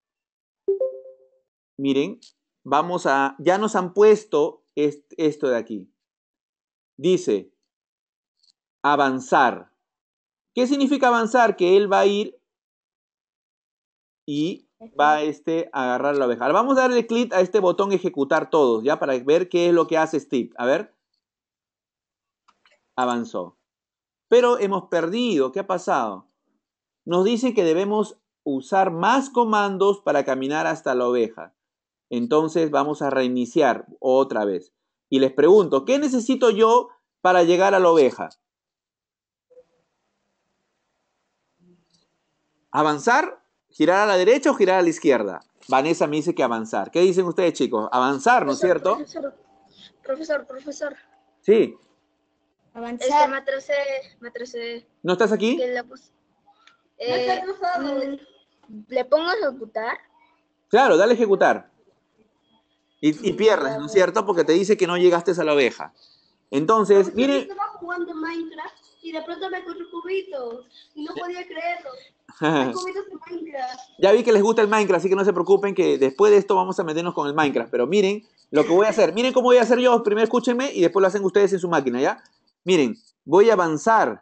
miren, vamos a, ya nos han puesto est, esto de aquí. Dice, avanzar. ¿Qué significa avanzar? Que él va a ir y va a este, a agarrar la oveja. Ahora vamos a darle clic a este botón ejecutar todos, ¿ya? Para ver qué es lo que hace Steve. A ver. Avanzó. Pero hemos perdido. ¿Qué ha pasado? Nos dice que debemos usar más comandos para caminar hasta la oveja. Entonces vamos a reiniciar otra vez. Y les pregunto, ¿qué necesito yo para llegar a la oveja? ¿Avanzar? ¿Girar a la derecha o girar a la izquierda? Vanessa me dice que avanzar. ¿Qué dicen ustedes, chicos? Avanzar, ¿no es cierto?
Profesor, profesor, profesor.
Sí.
Es que me atrasé, me atrasé.
¿No estás aquí?
Que la pus- eh, mm, ¿Le pongo a ejecutar?
Claro, dale a ejecutar. Y, y pierdes, ¿no es cierto? Porque te dice que no llegaste a la oveja. Entonces,
Yo
miren...
estaba jugando Minecraft y de pronto me encontré cubitos y no podía creerlo. Hay cubitos en Minecraft.
Ya vi que les gusta el Minecraft, así que no se preocupen que después de esto vamos a meternos con el Minecraft. Pero miren lo que voy a hacer. Miren cómo voy a hacer yo. Primero escúchenme y después lo hacen ustedes en su máquina, ¿ya? Miren, voy a avanzar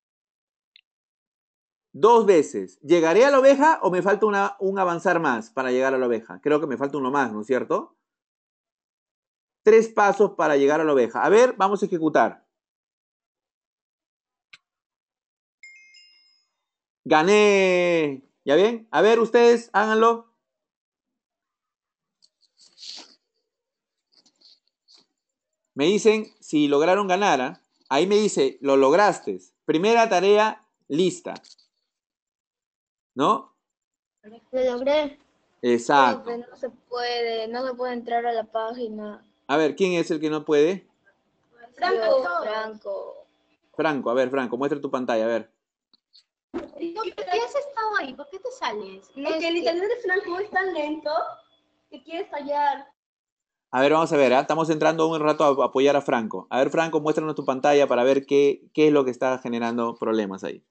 dos veces. ¿Llegaré a la oveja o me falta una, un avanzar más para llegar a la oveja? Creo que me falta uno más, ¿no es cierto? Tres pasos para llegar a la oveja. A ver, vamos a ejecutar. ¡Gané! ¿Ya bien? A ver, ustedes, háganlo. Me dicen si lograron ganar. ¿eh? Ahí me dice, lo lograste. Primera tarea, lista. ¿No?
Lo logré.
Exacto.
Profe, no se puede, no se puede entrar a la página.
A ver, ¿quién es el que no puede?
Franco. Franco.
Franco, a ver, Franco, muestra tu pantalla, a ver.
¿Qué has estado ahí? ¿Por qué te sales?
Es que el internet de Franco es tan lento que quiere fallar.
A ver, vamos a ver, ¿eh? Estamos entrando un rato a apoyar a Franco. A ver, Franco, muéstranos tu pantalla para ver qué, qué es lo que está generando problemas ahí.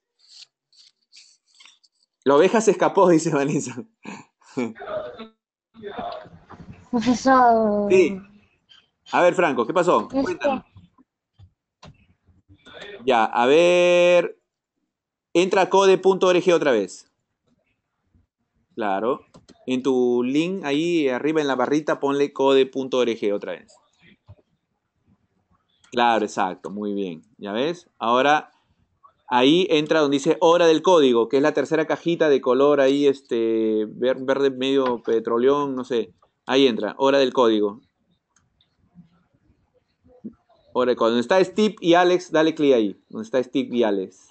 La oveja se escapó, dice Vanessa.
Profesor.
Sí. A ver, Franco, ¿qué pasó?
Es
Cuéntanos.
que,
Ya, a ver. Entra a code punto org otra vez. Claro. En tu link ahí arriba en la barrita ponle code punto org otra vez. Claro, exacto, muy bien. ¿Ya ves? Ahora ahí entra donde dice hora del código, que es la tercera cajita de color ahí, este, ver- verde medio petroleón, no sé. Ahí entra, hora del código. Hora del código. Donde está Steve y Alex, dale clic ahí. Donde está Steve y Alex.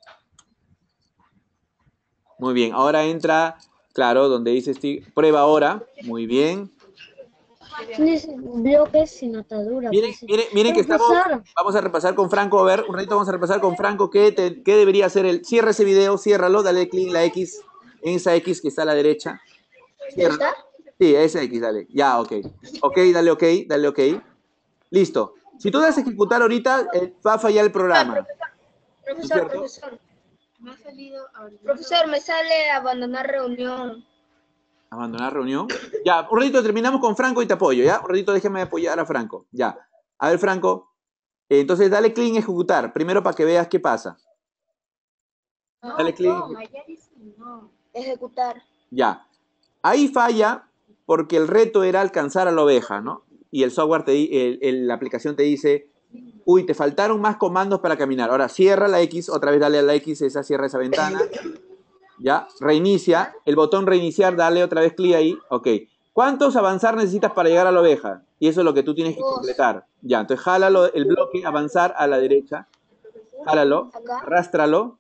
Muy bien, ahora entra, claro, donde dice Steve, prueba ahora. Muy bien.
Dice bloques sin atadura.
Miren,
Dice,
miren, miren que estamos,
profesor,
vamos a repasar con Franco, a ver, un ratito vamos a repasar con Franco qué, te- qué debería hacer el, cierra ese video, ciérralo, dale clic en la X, en esa X que está a la derecha. Ciérralo.
¿está?
Sí, esa X, dale, ya, ok. Ok, dale ok, dale ok. Listo. Si tú das a ejecutar ahorita, eh, va a fallar el programa. ¿No es
Profesor,
cierto?
profesor. Me ha salido Profesor, me sale abandonar reunión.
Abandonar reunión. Ya, un ratito terminamos con Franco y te apoyo, ¿ya? Un ratito déjame apoyar a Franco. Ya. A ver, Franco. eh, entonces, dale clic en ejecutar. Primero para que veas qué pasa. Dale clic.
No, allá dice no. Ejecutar.
Ya. Ahí falla porque el reto era alcanzar a la oveja, ¿no? Y el software, te, di- el- el- la aplicación te dice, uy, te faltaron más comandos para caminar. Ahora, cierra la X, otra vez dale a la X, esa cierra esa ventana. Ya, reinicia, el botón reiniciar, dale otra vez clic ahí, ok. ¿Cuántos avanzar necesitas para llegar a la oveja? Y eso es lo que tú tienes que
Dos.
completar. Ya, entonces jálalo, el bloque, avanzar a la derecha, jálalo,
Acá.
arrástralo,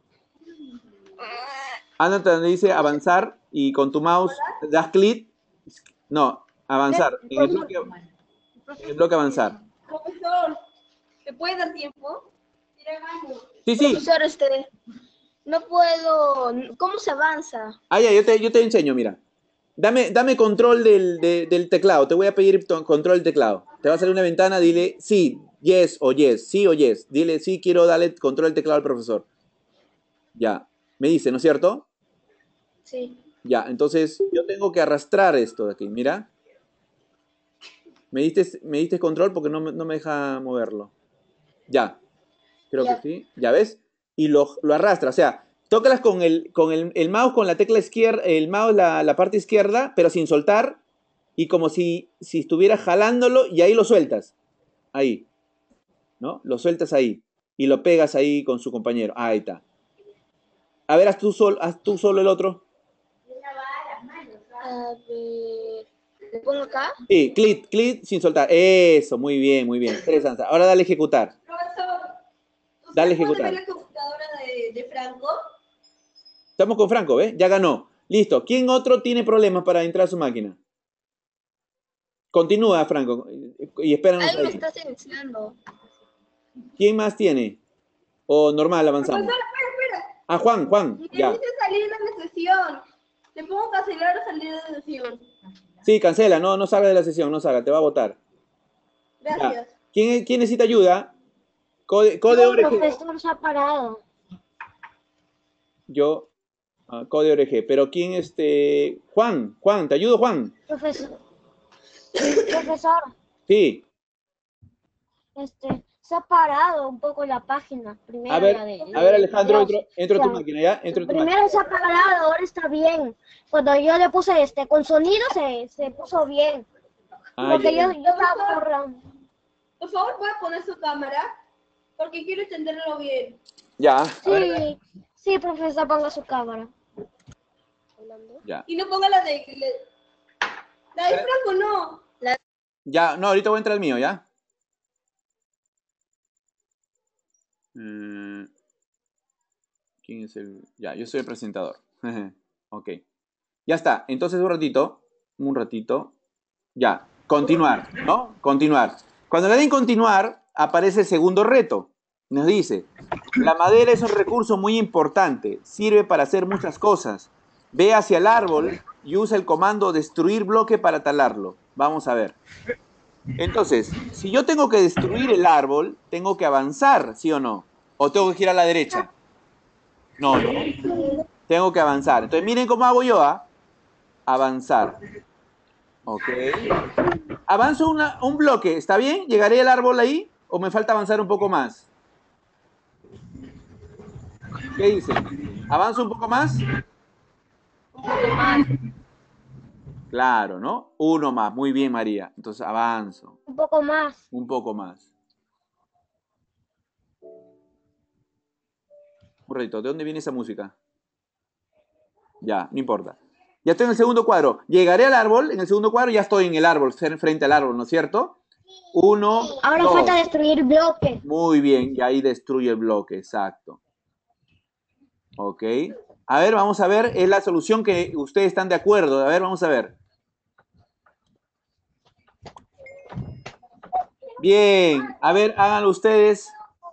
ándate donde dice avanzar y con tu mouse das clic, no, avanzar, en el bloque, en el bloque avanzar.
Profesor, ¿te puede dar tiempo?
Sí, sí,
Profesor, este, no puedo. ¿Cómo se avanza?
ah, ya, yo te, yo te enseño, mira. Dame, dame control del, de- del teclado. Te voy a pedir to- control del teclado. Te va a salir una ventana, dile sí, yes o yes, sí o yes. Dile sí, quiero darle control del teclado al profesor. Ya. Me dice, ¿no es cierto?
Sí.
Ya, entonces yo tengo que arrastrar esto de aquí. Mira. Me diste, me diste control porque no me, no me deja moverlo. Ya. Creo
Ya.
que sí. ¿Ya ves? Y lo, lo arrastra. O sea, tócalas con el, con el, el mouse, con la tecla izquierda, el mouse, la, la parte izquierda, pero sin soltar. Y como si, si estuvieras jalándolo y ahí lo sueltas. Ahí. ¿No? Lo sueltas ahí. Y lo pegas ahí con su compañero. Ahí está. A ver, haz tú, sol, haz tú solo el otro.
A ver. ¿Le pongo acá?
Sí, clic, clic sin soltar. Eso, muy bien, muy bien. Interesante. Ahora dale ejecutar.
Profesor, ¿usted
Dale
puede
ejecutar.
ver la computadora de, de Franco?
Estamos con Franco, ¿ves? Ya ganó. Listo. ¿Quién otro tiene problemas para entrar a su máquina? Continúa, Franco. Y espéranos
Ahí me
ahí.
está silenciando.
¿Quién más tiene? O normal, avanzamos.
Profesor, espera, espera.
Ah, Juan, Juan. Ya.
Necesito salir de la sesión. Le pongo cancelar o salir de la sesión.
Sí, cancela. No, no salga de la sesión. No salga. Te va a votar.
Gracias.
Ya. ¿Quién, quién necesita ayuda? Code, code
no,
O R G.
profesor se ha parado.
Yo. ah, code O R G. Pero ¿quién este? Juan, Juan, ¿te ayudo, Juan?
Profesor, profesor,
Sí.
este, se ha parado un poco la página. Primero
A ver,
la de,
a ver,
de
Alejandro,
videos.
entro, entro a
O
tu
sea,
máquina, ¿ya? Entro a tu máquina.
primero se ha parado, ahora está bien. Cuando yo le puse este con sonido se, se puso bien.
Ah,
Porque
ya.
yo, yo estaba borrando.
Por favor, ¿puede poner su cámara? Porque quiero entenderlo bien.
Ya. A ver,
Sí, sí, profesor, ponga su cámara.
ya.
Y no ponga la de... La de Franco, no. La
Ya, no, ahorita voy a entrar el mío, ¿ya? Mm, ¿Quién es el...? Ya, yo soy el presentador. Ok. Ya está. Entonces, un ratito. Un ratito. Ya. Continuar, ¿no? Continuar. Cuando le den continuar, aparece el segundo reto. Nos dice, la madera es un recurso muy importante. Sirve para hacer muchas cosas. Ve hacia el árbol y usa el comando destruir bloque para talarlo. Vamos a ver. Entonces, si yo tengo que destruir el árbol, tengo que avanzar, ¿sí o no? ¿O tengo que girar a la derecha? No, no. Tengo que avanzar. Entonces, miren cómo hago yo, ¿ah? Avanzar. Ok. Avanzo una- un bloque, ¿está bien? ¿Llegaré al árbol ahí? ¿O me falta avanzar un poco más? ¿Qué dice? ¿Avanzo un poco más?
Un poco más.
Claro, ¿no? Uno más. Muy bien, María. Entonces avanzo.
Un poco más.
Un poco más. Un ratito. ¿De dónde viene esa música? Ya, no importa. Ya estoy en el segundo cuadro. Llegaré al árbol. En el segundo cuadro ya estoy en el árbol, frente al árbol, ¿no es cierto? Uno,
Ahora
dos.
falta destruir bloques.
Muy bien. Y ahí destruye el bloque. Exacto. Ok. A ver, vamos a ver. Es la solución que ustedes están de acuerdo. A ver, vamos a ver. Bien. A ver, háganlo ustedes.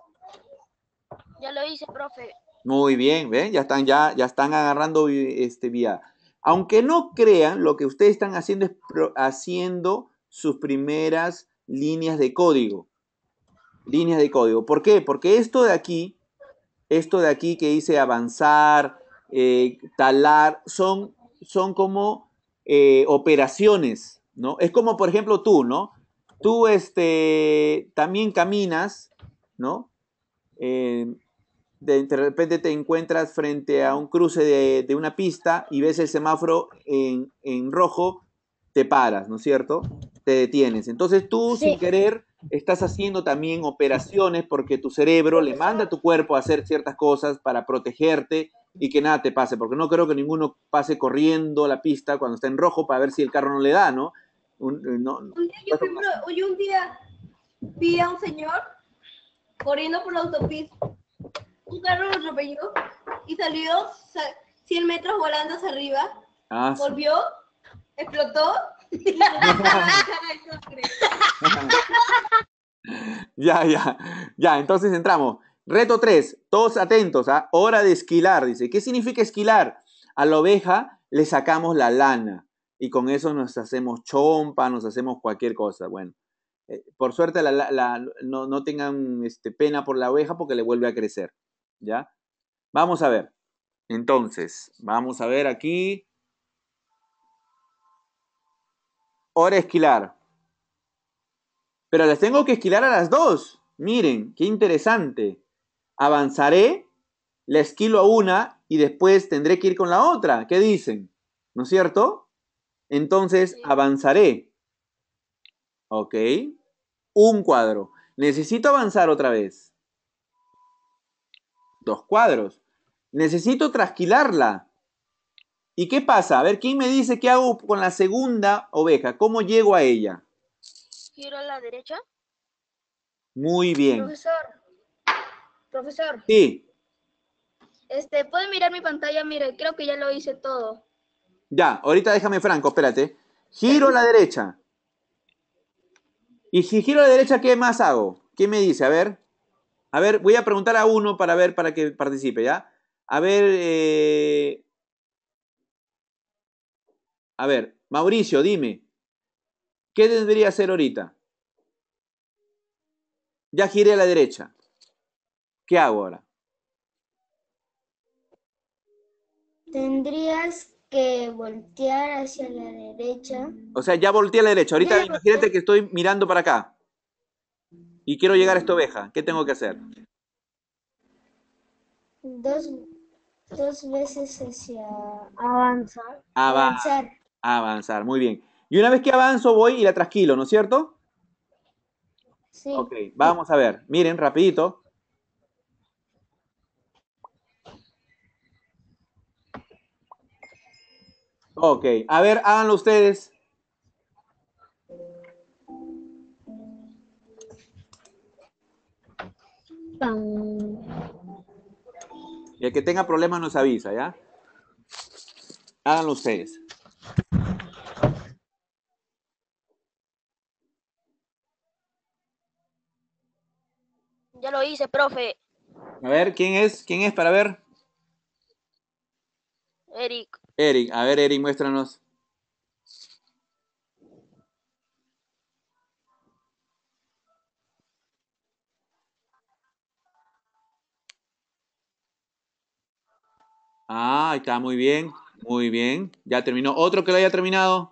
Ya lo hice, profe.
Muy bien, ¿ven? Ya están, ya, ya están agarrando este vía. Aunque no crean, lo que ustedes están haciendo es pro, haciendo sus primeras líneas de código. Líneas de código. ¿Por qué? Porque esto de aquí, esto de aquí que dice avanzar, eh, talar, son, son como eh, operaciones, ¿no? Es como, por ejemplo, tú, ¿no? Tú este, también caminas, ¿no? Eh, De, de repente te encuentras frente a un cruce de, de una pista y ves el semáforo en, en rojo, te paras, ¿no es cierto? Te detienes. Entonces tú,
Sí.
sin querer, estás haciendo también operaciones porque tu cerebro le manda a tu cuerpo a hacer ciertas cosas para protegerte y que nada te pase, porque no creo que ninguno pase corriendo la pista cuando está en rojo para ver si el carro no le da, ¿no? Un, no,
Un día yo, fui, hoy un día vi a un señor corriendo por la autopista. Un carro lo atropelló y salió cien metros volando hacia arriba.
Ah, sí.
Volvió, explotó.
Ya, ya, ya, entonces entramos. Reto tres, todos atentos, ¿ah? Hora de esquilar, dice. ¿Qué significa esquilar? A la oveja le sacamos la lana y con eso nos hacemos chompa, nos hacemos cualquier cosa. Bueno, eh, por suerte la, la, la, no, no tengan este, pena por la oveja porque le vuelve a crecer, ¿ya? Vamos a ver. Entonces, vamos a ver aquí. Hora de esquilar. Pero les tengo que esquilar a las dos. Miren, qué interesante. Avanzaré, la esquilo a una y después tendré que ir con la otra. ¿Qué dicen? ¿No es cierto? Entonces, sí. Avanzaré. Ok. Un cuadro. Necesito avanzar otra vez. Dos cuadros. Necesito trasquilarla. ¿Y qué pasa? A ver, ¿quién me dice qué hago con la segunda oveja? ¿Cómo llego a ella?
Giro a la derecha.
Muy bien.
Profesor. Profesor.
Sí.
Este, ¿puede mirar mi pantalla? Mire, creo que ya lo hice todo.
Ya, ahorita déjame franco, espérate. Giro a la derecha. Y si giro a la derecha, ¿qué más hago? ¿Qué me dice? A ver. A ver, voy a preguntar a uno para ver, para que participe, ¿ya? A ver, eh... A ver, Mauricio, dime. ¿Qué debería hacer ahorita? Ya giré a la derecha. ¿Qué hago ahora?
Tendrías que voltear hacia la derecha.
O sea, ya volteé a la derecha. Ahorita imagínate que estoy mirando para acá. Y quiero llegar a esta oveja. ¿Qué tengo que hacer?
Dos, dos veces hacia avanzar.
Avanzar. Avanzar, muy bien. Y una vez que avanzo voy y la trasquilo, ¿no es cierto?
Sí.
Ok, vamos a ver. Miren, rapidito. Ok, a ver, háganlo ustedes. Y el que tenga problemas nos avisa, ¿ya? Háganlo ustedes.
Ya lo hice, profe.
A ver, ¿quién es? ¿Quién es para ver?
Eric.
Eric, a ver, Eric, muéstranos. Ah, está muy bien, muy bien. Ya terminó. ¿Otro que lo haya terminado?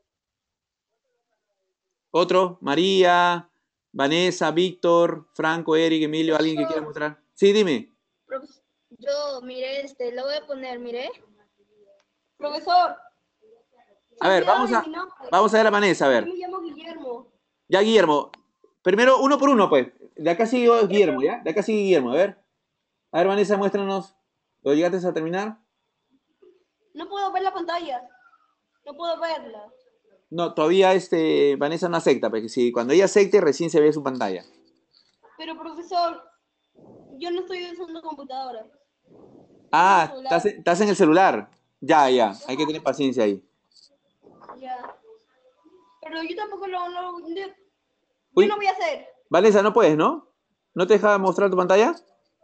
¿Otro? María, Vanessa, Víctor, Franco, Eric, Emilio, ¿alguien que quiera mostrar? Sí, dime.
Yo, mire, este, lo voy a poner, mire. Profesor.
A ver, vamos a, vamos a ver a Vanessa, a ver.
Yo me llamo Guillermo.
Ya, Guillermo. Primero, uno por uno, pues. De acá sigue Guillermo, ¿ya? De acá sigue Guillermo, a ver. A ver, Vanessa, muéstranos. ¿Lo llegaste a terminar?
No puedo ver la pantalla. No puedo verla.
No, todavía este, Vanessa no acepta, porque si cuando ella acepte, recién se ve su pantalla.
Pero, profesor, yo no estoy usando computadora.
Ah, estás, estás en el celular. Ya, ya. Hay que tener paciencia ahí.
Ya. Pero yo tampoco lo... lo yo,
Uy.
yo no voy a hacer.
Vanessa, no puedes, ¿no? ¿No te deja mostrar tu pantalla?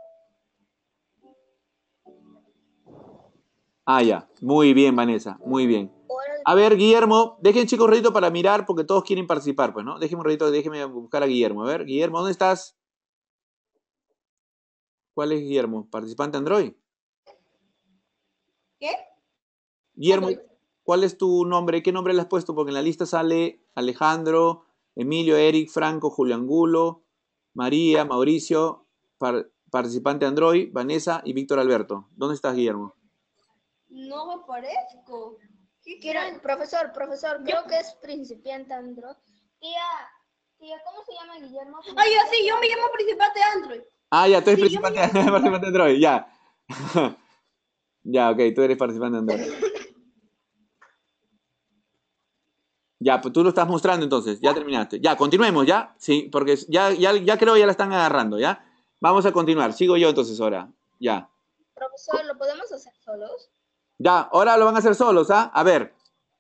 Ah, ya. Muy bien, Vanessa. Muy bien. A ver, Guillermo, dejen chicos un ratito para mirar porque todos quieren participar, pues, ¿no? Déjenme un ratito, déjenme buscar a Guillermo. A ver, Guillermo, ¿dónde estás? ¿Cuál es Guillermo? ¿Participante Android?
¿Qué?
Guillermo, ¿cuál es tu nombre? ¿Qué nombre le has puesto? Porque en la lista sale Alejandro, Emilio, Eric, Franco, Julio Angulo, María, Mauricio, par- participante Android, Vanessa y Víctor Alberto. ¿Dónde estás, Guillermo?
No me parezco. ¿Qué
Quiero,
quieren?
profesor, profesor, creo que es principiante Android. Tía, tía, ¿cómo se llama Guillermo?
Ay, yo sí, yo me llamo principante Android.
Ah, ya, tú eres
Sí, yo me
participante,
llamo-
participante Android, ya. Ya, ok, tú eres participante Android. Ya, pues tú lo estás mostrando entonces, ya terminaste. Ya, continuemos, ¿ya? Sí, porque ya, ya, ya creo que ya la están agarrando, ¿ya? Vamos a continuar, sigo yo entonces ahora, ya.
Profesor, ¿lo podemos hacer solos?
Ya, ahora lo van a hacer solos, ¿ah? A ver.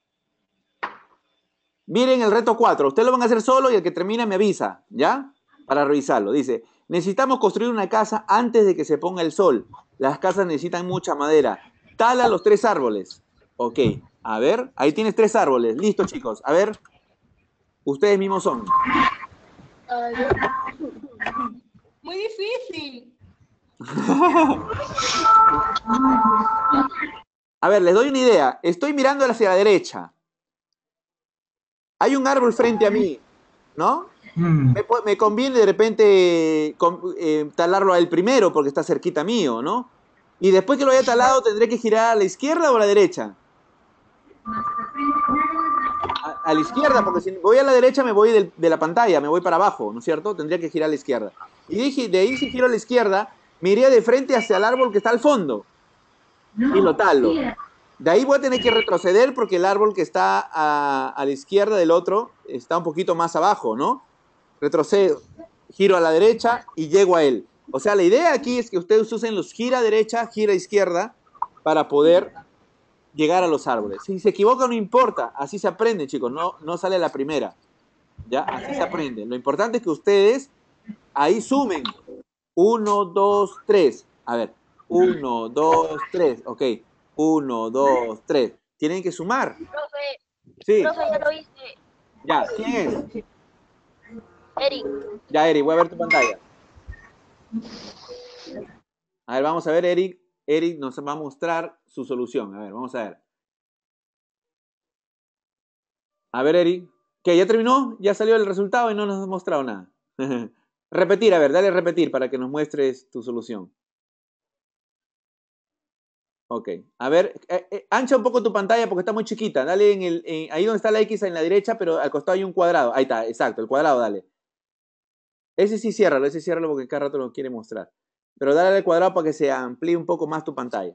Miren el reto cuatro. Ustedes lo van a hacer solo y el que termina me avisa, ¿ya? Para revisarlo. Dice, necesitamos construir una casa antes de que se ponga el sol. Las casas necesitan mucha madera. Tala los tres árboles. Ok, a ver. Ahí tienes tres árboles. Listo, chicos. A ver. Ustedes mismos son.
Muy difícil.
A ver, les doy una idea. Estoy mirando hacia la derecha. Hay un árbol frente a mí, ¿no? Me, pu- me conviene de repente con- eh, talarlo a él primero porque está cerquita mío, ¿no? Y después que lo haya talado tendré que girar a la izquierda o a la derecha. A, a la izquierda, porque si voy a la derecha me voy del- de la pantalla, me voy para abajo, ¿no es cierto? Tendría que girar a la izquierda. Y dije, de ahí si giro a la izquierda, me iría de frente hacia el árbol que está al fondo. Y lo talo. De ahí voy a tener que retroceder porque el árbol que está a, a la izquierda del otro está un poquito más abajo, ¿no? Retrocedo, giro a la derecha y llego a él. O sea, la idea aquí es que ustedes usen los gira derecha, gira izquierda para poder llegar a los árboles. Si se equivoca no importa, así se aprende, chicos, no, no sale a la primera. ¿Ya? Así se aprende. Lo importante es que ustedes ahí sumen. Uno, dos, tres. A ver, uno, dos, tres. Ok, uno, dos, tres. Tienen que sumar.
Profe,
Sí,
profe, ya lo hice.
ya. ¿Quién es?
Eric.
Ya, Eric, voy a ver tu pantalla. A ver, vamos a ver, Eric. Eric nos va a mostrar su solución. A ver, vamos a ver. A ver, Eric. ¿Qué? ¿Ya terminó? ¿Ya salió el resultado y no nos has mostrado nada? Repetir, a ver, dale a repetir para que nos muestres tu solución. Ok. A ver, eh, eh, ancha un poco tu pantalla porque está muy chiquita. Dale en el, en- ahí donde está la X en la derecha, pero al costado hay un cuadrado. Ahí está, exacto, el cuadrado, dale. Ese sí ciérralo, ese ciérralo porque cada rato lo quiere mostrar. Pero dale al cuadrado para que se amplíe un poco más tu pantalla.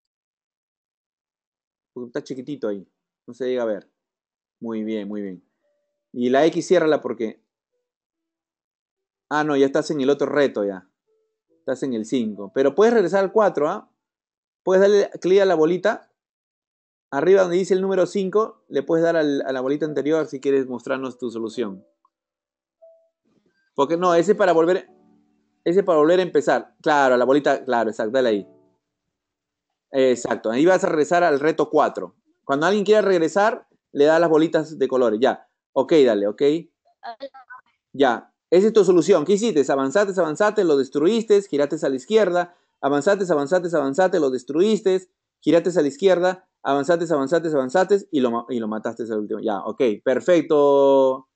Porque está chiquitito ahí. No se llega a ver. Muy bien, muy bien. Y la X ciérrala porque... Ah, no, ya estás en el otro reto ya. Estás en el cinco. Pero puedes regresar al cuatro, ¿ah? Puedes darle clic a la bolita. Arriba donde dice el número cinco, le puedes dar al- a la bolita anterior si quieres mostrarnos tu solución. Porque no, ese es para volver... Ese es para volver a empezar. Claro, la bolita, claro, exacto, dale ahí. Exacto, ahí vas a regresar al reto cuatro. Cuando alguien quiera regresar, le da las bolitas de colores. Ya, ok, dale, ok. Ya, esa es tu solución. ¿Qué hiciste? Avanzaste, avanzaste, lo destruiste, giraste a la izquierda, avanzaste, avanzaste, avanzaste, lo destruiste, giraste a la izquierda, avanzaste, avanzaste, avanzaste y lo, ma- y lo mataste al último. Ya, ok, perfecto,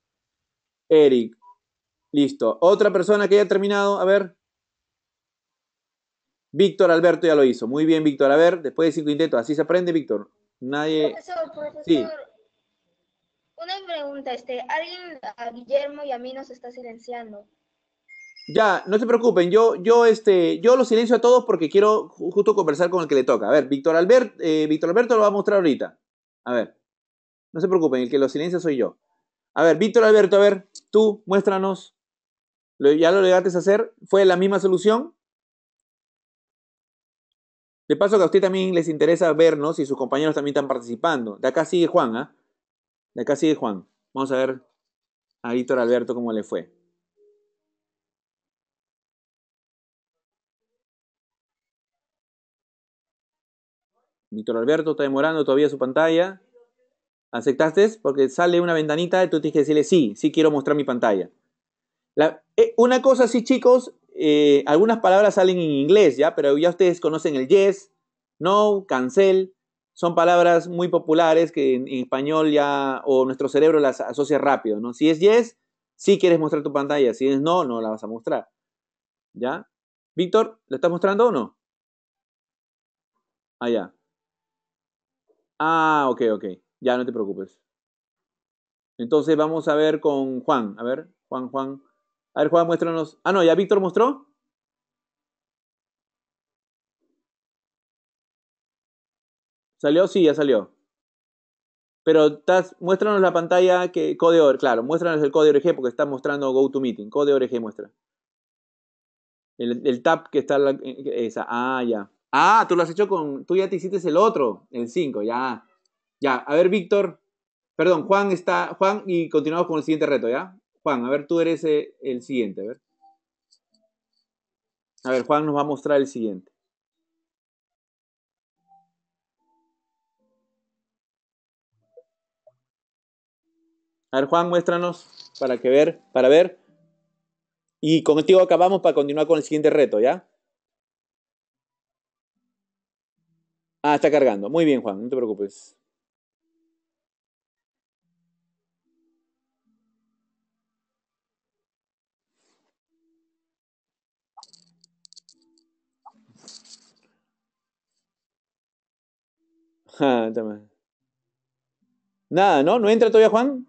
Eric. Listo. Otra persona que haya terminado, a ver. Víctor Alberto ya lo hizo. Muy bien, Víctor. A ver, después de cinco intentos, así se aprende, Víctor. Nadie...
Profesor, profesor,
Sí.
una pregunta, este, alguien a Guillermo y a mí nos está silenciando.
Ya, no se preocupen, yo, yo, este, yo lo silencio a todos porque quiero ju- justo conversar con el que le toca. A ver, Víctor Albert, eh, Víctor Alberto lo va a mostrar ahorita. A ver, no se preocupen, el que lo silencia soy yo. A ver, Víctor Alberto, a ver, tú, muéstranos. Lo- ¿Ya lo llegaste a hacer? ¿Fue la misma solución? De paso que a usted también les interesa ver, ¿no? Si sus compañeros también están participando. De acá sigue Juan, ¿ah? De acá sigue Juan. Vamos a ver a Víctor Alberto cómo le fue. Víctor Alberto está demorando todavía su pantalla. ¿Aceptaste? Porque sale una ventanita y tú tienes que decirle sí, sí quiero mostrar mi pantalla. La, eh, una cosa sí, chicos, eh, algunas palabras salen en inglés, ¿ya? Pero ya ustedes conocen el yes, no, cancel. Son palabras muy populares que en, en español ya, o nuestro cerebro las asocia rápido, ¿no? Si es yes, sí quieres mostrar tu pantalla. Si es no, no la vas a mostrar. ¿Ya? Víctor, ¿la estás mostrando o no? Ah, ya. Ah, ok, ok. Ya, no te preocupes. Entonces vamos a ver con Juan. A ver, Juan, Juan. A ver, Juan, muéstranos. Ah, no, ¿ya Víctor mostró? ¿Salió? Sí, ya salió. Pero tas, muéstranos la pantalla que código, claro, muéstranos el código O R G porque está mostrando GoToMeeting. Código O R G muestra. El, el tab que está en la, esa. Ah, ya. Ah, tú lo has hecho con, tú ya te hiciste el otro, el cinco, ya. Ya, a ver, Víctor. Perdón, Juan está, Juan, y continuamos con el siguiente reto, ¿ya? Juan, a ver, tú eres el, el siguiente, a ver. A ver, Juan nos va a mostrar el siguiente. A ver, Juan, muéstranos para que ver, para ver. Y contigo acabamos para continuar con el siguiente reto, ¿ya? Ah, está cargando. Muy bien, Juan, no te preocupes. Ah, toma. Nada, ¿no? ¿No entra todavía, Juan?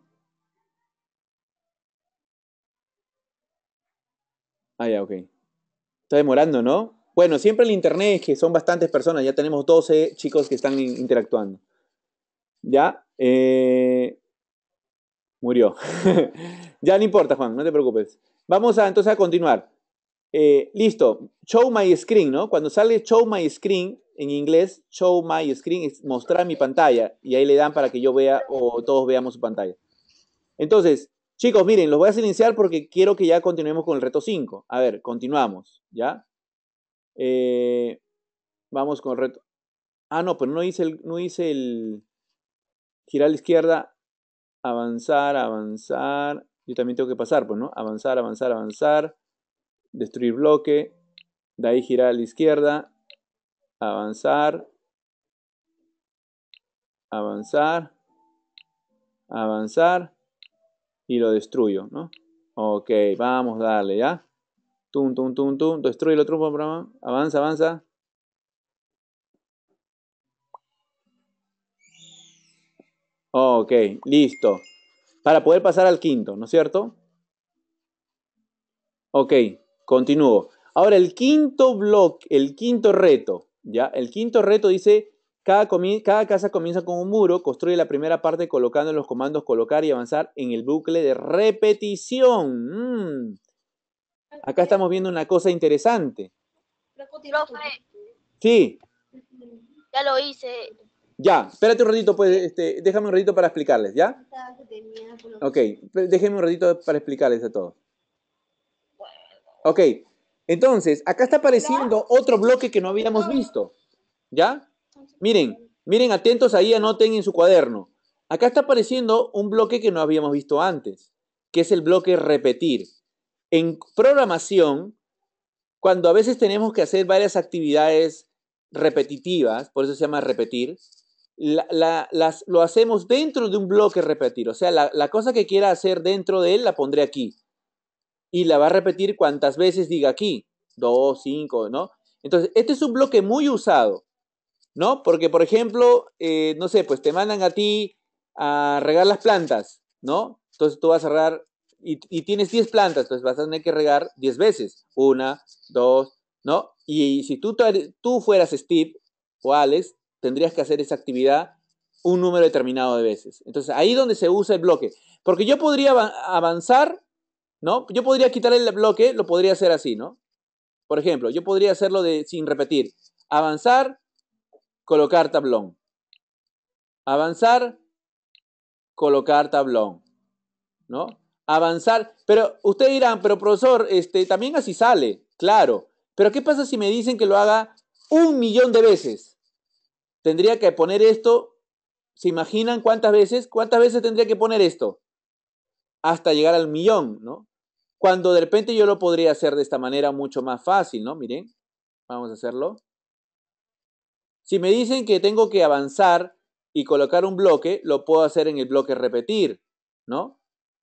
Ah, ya, ok. Está demorando, ¿no? Bueno, siempre el internet es que son bastantes personas. Ya tenemos doce chicos que están in- interactuando. ¿Ya? Eh, Murió. Ya no importa, Juan, no te preocupes. Vamos a entonces a continuar. Eh, listo. Show my screen, ¿no? Cuando sale show my screen en inglés, show my screen es mostrar mi pantalla. Y ahí le dan para que yo vea o todos veamos su pantalla. Entonces, chicos, miren, los voy a silenciar porque quiero que ya continuemos con el reto cinco. A ver, continuamos, ¿ya? Eh, vamos con el reto. Ah, no, pero no hice el, no hice el girar a la izquierda, avanzar, avanzar. Yo también tengo que pasar, pues, ¿no? Avanzar, avanzar, avanzar. Destruir bloque. De ahí girar a la izquierda. Avanzar. Avanzar. Avanzar. Y lo destruyo, ¿no? Ok, vamos a darle, ¿ya? Tum, tum, tum, tum. Destruye el otro programa. Avanza, avanza. Ok, listo. Para poder pasar al quinto, ¿no es cierto? Ok, continúo. Ahora el quinto bloque, el quinto reto, ¿ya? El quinto reto dice, cada, cada casa comienza con un muro, construye la primera parte colocando los comandos colocar y avanzar en el bucle de repetición. Mm. Acá estamos viendo una cosa interesante. Sí.
Ya lo hice.
Ya, espérate un ratito, pues, este, déjame un ratito para explicarles, ¿ya? Ok, déjenme un ratito para explicarles a todos. Ok, entonces, acá está apareciendo otro bloque que no habíamos visto, ¿ya? Miren, miren, atentos ahí, anoten en su cuaderno. Acá está apareciendo un bloque que no habíamos visto antes, que es el bloque repetir. En programación, cuando a veces tenemos que hacer varias actividades repetitivas, por eso se llama repetir, la, la, las, lo hacemos dentro de un bloque repetir. O sea, la, la cosa que quiera hacer dentro de él la pondré aquí. Y la va a repetir cuantas veces diga aquí. Dos, cinco, ¿no? Entonces, este es un bloque muy usado, ¿no? Porque, por ejemplo, eh, no sé, pues te mandan a ti a regar las plantas, ¿no? Entonces tú vas a regar y, y tienes diez plantas, entonces vas a tener que regar diez veces. Una, dos, ¿no? Y, y si tú, tú fueras Steve o Alex, tendrías que hacer esa actividad un número determinado de veces. Entonces, ahí es donde se usa el bloque. Porque yo podría avanzar, ¿no? Yo podría quitar el bloque, lo podría hacer así, ¿no? Por ejemplo, yo podría hacerlo de, sin repetir. Avanzar, colocar tablón. Avanzar, colocar tablón, ¿no? Avanzar, pero ustedes dirán, pero profesor, este, también así sale, claro. Pero ¿qué pasa si me dicen que lo haga un millón de veces? Tendría que poner esto, ¿se imaginan cuántas veces? ¿Cuántas veces tendría que poner esto? Hasta llegar al millón, ¿no? Cuando de repente yo lo podría hacer de esta manera mucho más fácil, ¿no? Miren, vamos a hacerlo. Si me dicen que tengo que avanzar y colocar un bloque, lo puedo hacer en el bloque repetir, ¿no?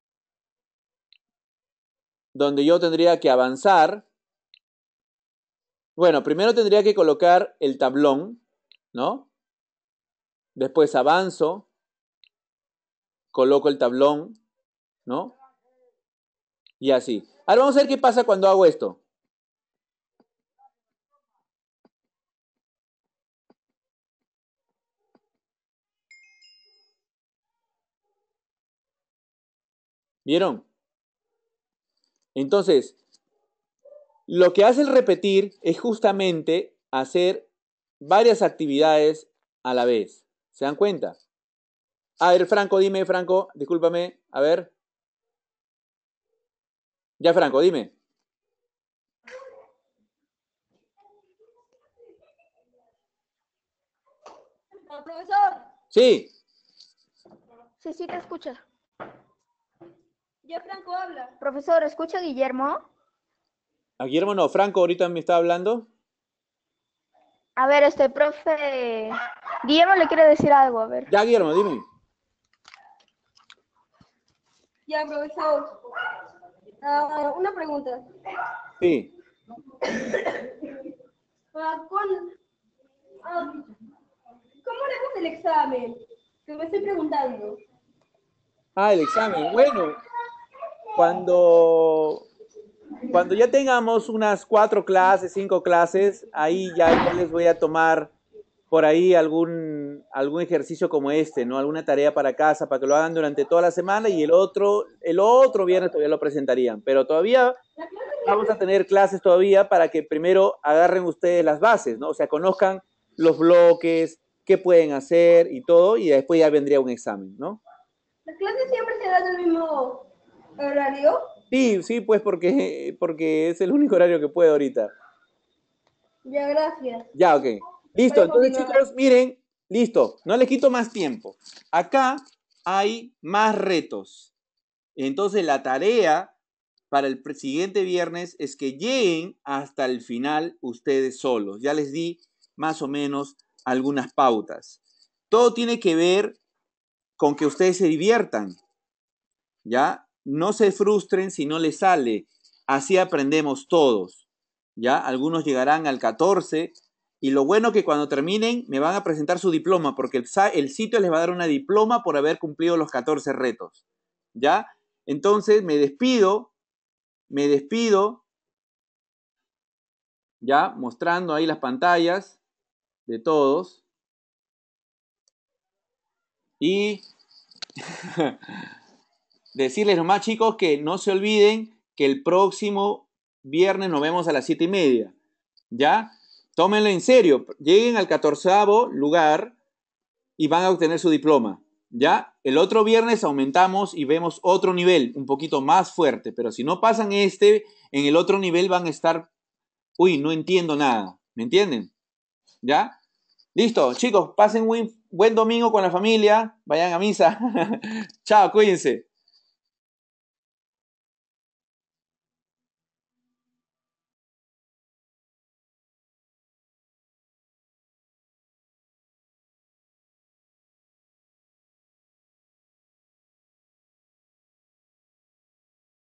Donde yo tendría que avanzar. Bueno, primero tendría que colocar el tablón, ¿no? Después avanzo, coloco el tablón, ¿no? Y así. Ahora vamos a ver qué pasa cuando hago esto. ¿Vieron? Entonces, lo que hace el repetir es justamente hacer varias actividades a la vez. ¿Se dan cuenta? A ver, Franco, dime, Franco, discúlpame, a ver. Ya, Franco, dime.
Profesor.
Sí.
Sí, sí, te escucha.
Ya Franco habla.
Profesor, ¿escucha a Guillermo?
A Guillermo no, Franco ahorita me está hablando.
A ver, este profe... Guillermo le quiere decir algo, a ver.
Ya, Guillermo, dime.
Ya, profesor. Uh, una pregunta.
Sí.
Uh, ¿cuándo, uh, ¿Cómo haremos el examen? Que me estoy preguntando.
Ah, el examen. Bueno, cuando, cuando ya tengamos unas cuatro clases, cinco clases, ahí ya, ya les voy a tomar por ahí algún, algún ejercicio como este, ¿no? Alguna tarea para casa, para que lo hagan durante toda la semana y el otro, el otro viernes todavía lo presentarían. Pero todavía vamos a tener clases todavía para que primero agarren ustedes las bases, ¿no? O sea, conozcan los bloques, qué pueden hacer y todo, y después ya vendría un examen, ¿no?
¿Las clases siempre se dan el mismo horario?
Sí, sí, pues porque, porque es el único horario que puedo ahorita.
Ya, gracias.
Ya, ok. Listo, entonces chicos, miren, listo, no les quito más tiempo. Acá hay más retos. Entonces la tarea para el siguiente viernes es que lleguen hasta el final ustedes solos. Ya les di más o menos algunas pautas. Todo tiene que ver con que ustedes se diviertan, ¿ya? No se frustren si no les sale. Así aprendemos todos, ¿ya? Algunos llegarán al catorce y lo bueno que cuando terminen me van a presentar su diploma porque el, el sitio les va a dar una diploma por haber cumplido los catorce retos, ¿ya? Entonces me despido, me despido, ¿ya? Mostrando ahí las pantallas de todos. Y decirles nomás, chicos, que no se olviden que el próximo viernes nos vemos a las siete y media, ¿ya? Tómenlo en serio, lleguen al catorceavo lugar y van a obtener su diploma, ¿ya? El otro viernes aumentamos y vemos otro nivel, un poquito más fuerte, pero si no pasan este, en el otro nivel van a estar, uy, no entiendo nada, ¿me entienden? ¿Ya? Listo, chicos, pasen un buen domingo con la familia, vayan a misa. Chao, cuídense.